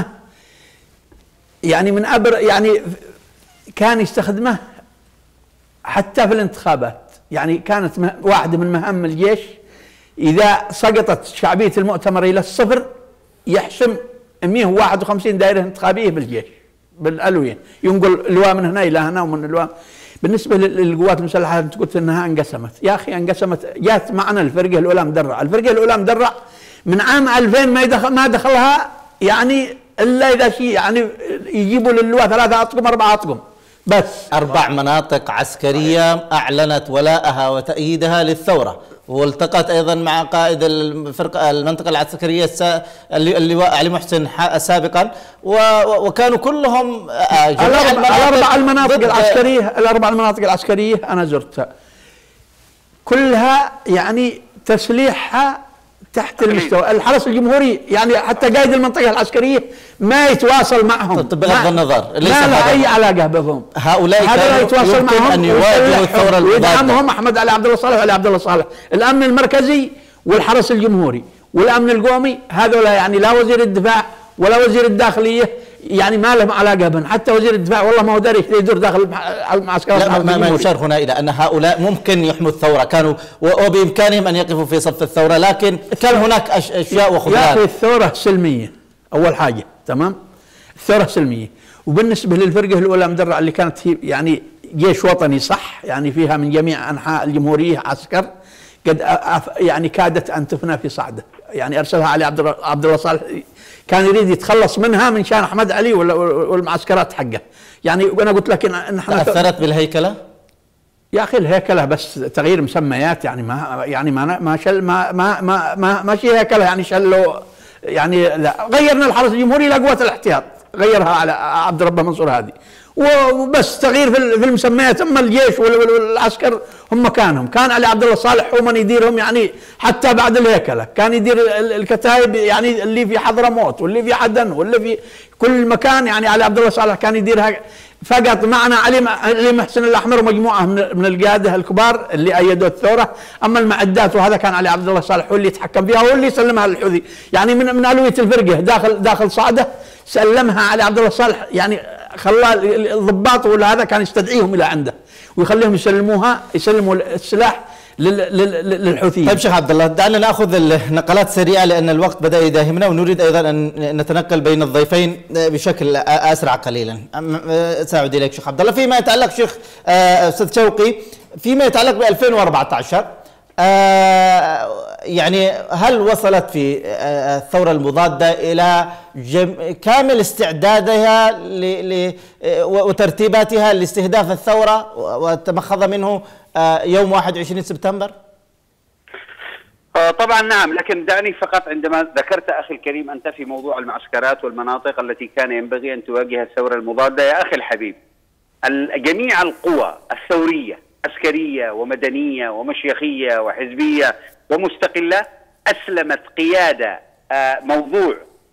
يعني من أبر يعني كان يستخدمه حتى في الانتخابات. يعني كانت واحدة من مهام الجيش إذا سقطت شعبية المؤتمر إلى الصفر يحسم مئة وواحد وخمسين دائرة انتخابية بالجيش بالألوية، ينقل لواء من هنا إلى هنا ومن اللواء. بالنسبة للقوات المسلحة أنت قلت أنها انقسمت، يا أخي انقسمت، جات معنا الفرقة الأولى مدرع، الفرقة الأولى مدرع من عام ألفين ما يدخل ما دخلها يعني إلا إذا شيء يعني يجيبوا للواء ثلاثة أطقم أربعة أطقم، بس أربع مناطق عسكرية أعلنت ولاءها وتأييدها للثورة، والتقت أيضا مع قائد الفرقة المنطقة العسكرية السا... اللواء علي محسن سابقا، و... وكانوا كلهم جميع الأربع المناطق العسكرية الأربع المناطق العسكرية أنا زرتها كلها، يعني تسليحها تحت المستوى. الحرس الجمهوري يعني حتى قائد المنطقة العسكرية ما يتواصل معهم بغض النظر، لا لا أي علاقة بهم. هؤلاء هذا يتواصل معهم أن يواجهوا الثورة ويدعمهم أحمد علي عبد الله صالح وعلي عبد الله صالح. الأمن المركزي والحرس الجمهوري والأمن القومي هذول يعني لا وزير الدفاع ولا وزير الداخلية يعني ما لهم علاقة بهم، حتى وزير الدفاع والله ما هو داري يدور داخل المعسكرات. لا ما, ما يشار هنا إلى أن هؤلاء ممكن يحموا الثورة، كانوا وبإمكانهم أن يقفوا في صف الثورة، لكن كان هناك أشياء وخذلان. يا أخي الثورة سلمية أول حاجة، تمام؟ الثورة سلمية. وبالنسبة للفرقة الأولى مدرعة اللي كانت هي يعني جيش وطني صح، يعني فيها من جميع أنحاء الجمهورية عسكر، قد يعني كادت أن تفنى في صعدة، يعني أرسلها علي عبد الله صالح، كان يريد يتخلص منها من شان احمد علي والمعسكرات حقه. يعني وانا قلت لك ان احنا تاثرت بالهيكله يا اخي، الهيكله بس تغيير مسميات، يعني ما يعني ما ما شل ما ما ما ما ماشي هيكله، يعني شلوا يعني لا غيرنا الحرس الجمهوري لقوات الاحتياط، غيرها على عبد ربه منصور هذه وبس، تغيير في المسميات. اما الجيش والعسكر هم مكانهم، كان علي عبد الله صالح هو من يديرهم، يعني حتى بعد الهيكله كان يدير الكتائب، يعني اللي في حضرموت واللي في عدن واللي في كل مكان، يعني علي عبد الله صالح كان يديرها فقط. معنا علي علي محسن الاحمر ومجموعه من القياده الكبار اللي ايدوا الثوره، اما المعدات وهذا كان علي عبد الله صالح هو اللي يتحكم فيها، هو اللي يسلمها للحوثي، يعني من من الويه الفرقه داخل داخل صعده سلمها علي عبد الله صالح، يعني خلى الضباط ولا هذا كان يستدعيهم الى عنده ويخليهم يسلموها يسلموا السلاح للحوثيين. طيب شيخ عبد الله، دعنا ناخذ النقلات سريعه لان الوقت بدا يداهمنا، ونريد ايضا ان نتنقل بين الضيفين بشكل اسرع قليلا. ساعد اليك شيخ عبد الله فيما يتعلق شيخ استاذ شوقي فيما يتعلق ب ألفين وأربعة عشر، يعني هل وصلت في الثورة المضادة إلى كامل استعدادها وترتيباتها لاستهداف الثورة وتمخض منه يوم واحد وعشرين سبتمبر؟ طبعا نعم، لكن دعني فقط عندما ذكرت أخي الكريم أنت في موضوع المعسكرات والمناطق التي كان ينبغي أن تواجه الثورة المضادة، يا أخي الحبيب جميع القوى الثورية عسكرية ومدنية ومشيخية وحزبية ومستقلة أسلمت قيادة موضوع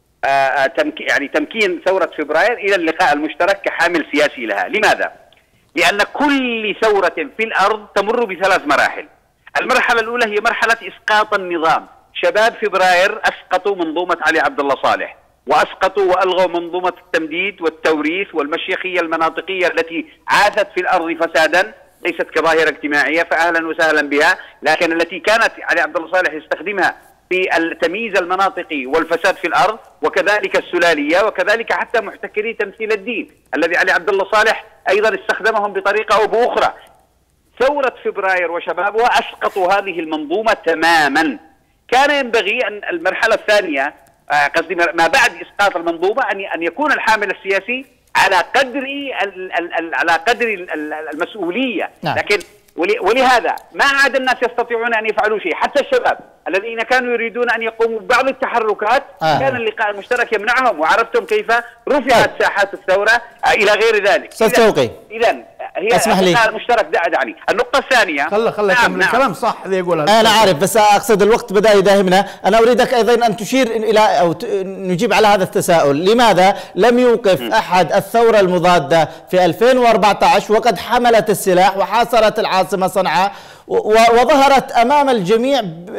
يعني تمكين ثورة فبراير إلى اللقاء المشترك كحامل سياسي لها. لماذا؟ لأن كل ثورة في الأرض تمر بثلاث مراحل. المرحلة الأولى هي مرحلة إسقاط النظام. شباب فبراير أسقطوا منظومة علي عبد الله صالح، وأسقطوا وألغوا منظومة التمديد والتوريث والمشيخية المناطقية التي عاثت في الأرض فسادا، ليست كظاهرة اجتماعية فأهلا وسهلا بها، لكن التي كانت علي عبد الله صالح يستخدمها في التمييز المناطقي والفساد في الأرض، وكذلك السلالية، وكذلك حتى محتكري تمثيل الدين الذي علي عبد الله صالح أيضا استخدمهم بطريقة أو بأخرى. ثورة فبراير وشبابها أسقطوا هذه المنظومة تماما. كان ينبغي أن المرحلة الثانية قصدي ما بعد إسقاط المنظومة أن أن يكون الحامل السياسي على قدر على قدر المسؤولية. نعم. لكن ولهذا ما عاد الناس يستطيعون أن يفعلوا شيء، حتى الشباب الذين كانوا يريدون أن يقوموا ببعض التحركات آه. كان اللقاء المشترك يمنعهم، وعرفتم كيف رفعت آه. ساحات الثورة إلى غير ذلك. إذا هي اللقاء المشترك دعني. النقطة الثانية خله خله نعم نعم. الكلام صح ذي يقولها. أنا عارف بس أقصد الوقت بدأ يداهمنا. أنا أريدك أيضا أن تشير إلى أو نجيب على هذا التساؤل، لماذا لم يوقف م. أحد الثورة المضادة في ألفين وأربعة عشر وقد حملت السلاح وحاصرت العاصمة صنعاء وظهرت أمام الجميع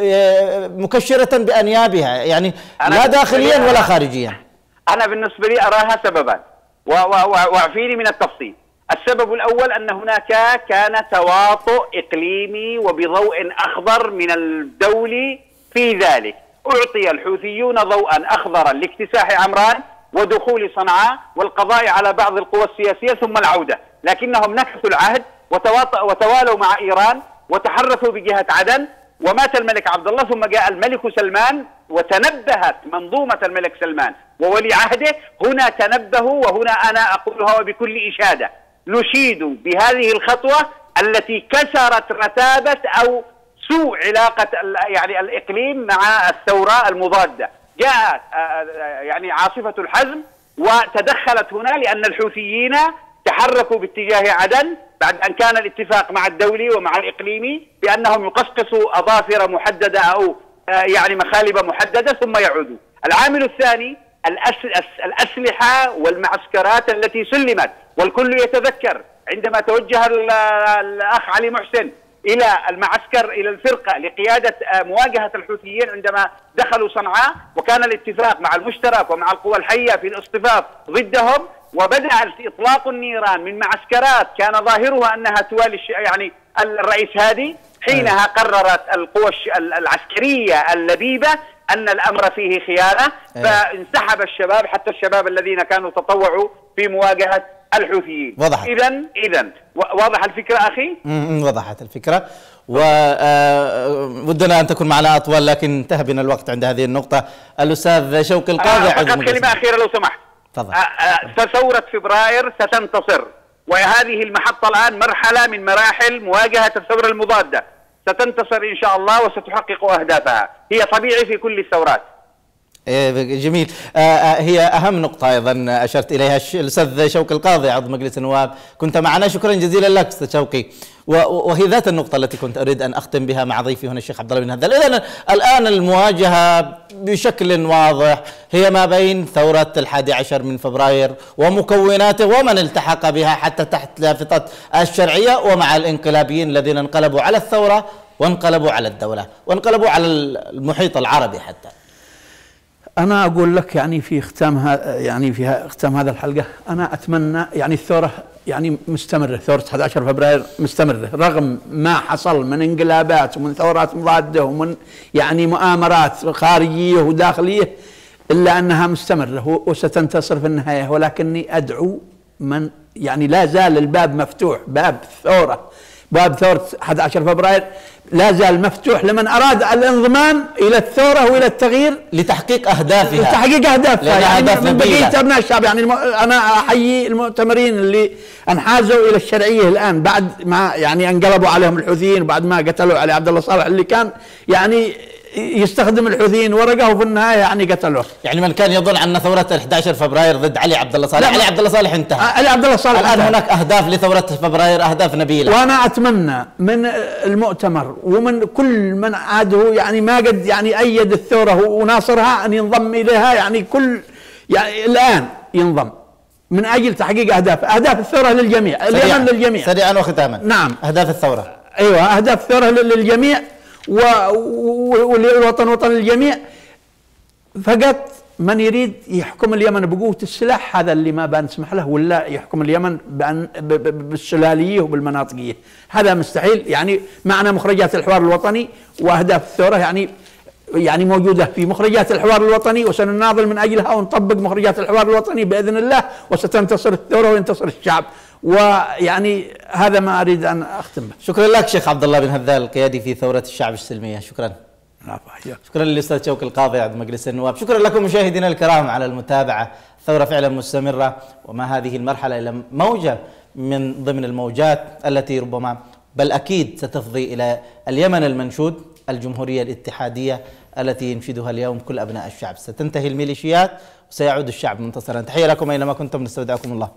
مكشرة بأنيابها، يعني لا داخليا ولا خارجيا؟ أنا بالنسبة لي أراها سببا، واعفيني من التفصيل. السبب الأول أن هناك كان تواطؤ إقليمي وبضوء أخضر من الدولي في ذلك. أعطي الحوثيون ضوءا أخضرا لاكتساح عمران ودخول صنعاء والقضاء على بعض القوى السياسية ثم العودة، لكنهم نكثوا العهد وتوالوا مع إيران وتحركوا بجهة عدن، ومات الملك عبد الله ثم جاء الملك سلمان وتنبهت منظومة الملك سلمان وولي عهده. هنا تنبهوا، وهنا أنا أقولها بكل إشادة، نشيد بهذه الخطوة التي كسرت رتابة أو سوء علاقة يعني الإقليم مع الثورة المضادة. جاءت يعني عاصفة الحزم وتدخلت هنا لأن الحوثيين تحركوا باتجاه عدن بعد أن كان الاتفاق مع الدولي ومع الإقليمي بأنهم يقصقصوا أظافر محددة أو يعني مخالب محددة ثم يعودوا. العامل الثاني الأسلحة والمعسكرات التي سلمت، والكل يتذكر عندما توجه الأخ علي محسن إلى المعسكر إلى الفرقة لقيادة مواجهة الحوثيين عندما دخلوا صنعاء، وكان الاتفاق مع المشترك ومع القوى الحية في الاصطفاف ضدهم، وبدأ إطلاق النيران من معسكرات كان ظاهرها أنها توالي يعني الرئيس هادي. حينها قررت القوى العسكرية اللبيبة أن الأمر فيه خيانة، فانسحب الشباب حتى الشباب الذين كانوا تطوعوا في مواجهة الحوثيين. وضحت. إذن إذن واضح الفكرة أخي؟ وضحت الفكرة، وودنا أن تكون معنا أطول لكن انتهى بنا الوقت عند هذه النقطة. الأستاذ شوقي القاضي. آه فقط كلمة أخيرة لو سمحت. تفضل. فثورة فبراير ستنتصر، وهذه المحطة الآن مرحلة من مراحل مواجهة الثورة المضادة، ستنتصر إن شاء الله وستحقق أهدافها. هي طبيعي في كل الثورات. جميل. هي أهم نقطة أيضا أشرت إليها الأستاذ شوقي القاضي عضو مجلس النواب، كنت معنا، شكرا جزيلا لك أستاذ شوقي. وهي ذات النقطة التي كنت أريد أن أختم بها مع ضيفي هنا الشيخ عبد الله بن هذال. إذن الآن المواجهة بشكل واضح هي ما بين ثورة الحادي عشر من فبراير ومكوناته ومن التحق بها حتى تحت لافتة الشرعية، ومع الانقلابيين الذين انقلبوا على الثورة وانقلبوا على الدولة وانقلبوا على المحيط العربي حتى. أنا أقول لك يعني في ختام يعني في ختام هذا الحلقة، أنا أتمنى يعني الثورة يعني مستمرة، ثورة أحد عشر فبراير مستمرة رغم ما حصل من انقلابات ومن ثورات مضادة ومن يعني مؤامرات خارجية وداخلية، إلا أنها مستمرة وستنتصر في النهاية. ولكني أدعو من يعني لا زال الباب مفتوح، باب الثورة، باب ثورة أحد عشر فبراير لا زال مفتوح لمن أراد الانضمام إلى الثورة وإلى التغيير لتحقيق أهدافها لتحقيق أهدافها يعني أهداف من بقية أبناء الشعب. يعني أنا أحيي المؤتمرين اللي انحازوا إلى الشرعية الآن بعد ما يعني انقلبوا عليهم الحوثيين وبعد ما قتلوا علي عبد الله صالح اللي كان يعني يستخدم الحوثيين ورقه وفي النهايه يعني قتلوه. يعني من كان يظن ان ثوره أحد عشر فبراير ضد علي عبد الله صالح، علي عبد الله صالح انتهى. علي عبد الله صالح الان هناك اهداف لثوره فبراير، اهداف نبيله. وانا اتمنى من المؤتمر ومن كل من عاده يعني ما قد يعني ايد الثوره وناصرها ان ينضم اليها، يعني كل يعني الان ينضم من اجل تحقيق اهداف اهداف الثوره للجميع، اليمن للجميع. سريعا وختاما. نعم. اهداف الثوره. ايوه اهداف الثوره للجميع والوطن وطن للجميع. فقط من يريد يحكم اليمن بقوة السلاح هذا اللي ما بنسمح له، ولا يحكم اليمن بالسلالية وبالمناطقية، هذا مستحيل. يعني معنا مخرجات الحوار الوطني وأهداف الثورة يعني يعني موجودة في مخرجات الحوار الوطني، وسنناضل من أجلها ونطبق مخرجات الحوار الوطني بإذن الله، وستنتصر الثورة وينتصر الشعب. ويعني هذا ما أريد أن أختم به. شكرا لك شيخ عبد الله بن هذال القيادي في ثورة الشعب السلمية. شكرا. شكرا للأستاذ شوقي القاضي عضو مجلس النواب. شكرا لكم مشاهدينا الكرام على المتابعة. الثورة فعلا مستمرة، وما هذه المرحلة إلا موجة من ضمن الموجات التي ربما بل أكيد ستفضي إلى اليمن المنشود، الجمهورية الاتحادية التي ينشدها اليوم كل أبناء الشعب. ستنتهي الميليشيات وسيعود الشعب منتصرا. تحية لكم أينما كنتم، نستودعكم الله.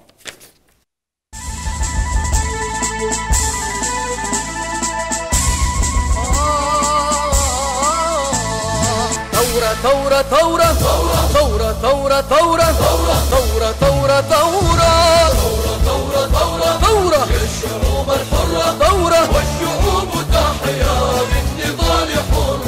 ثورة ثورة ثورة ثورة ثورة ثورة ثورة ثورة ثورة ثورة ثورة للشعوب الحرة ثورة والشعوب تحيا بالنضال حرة.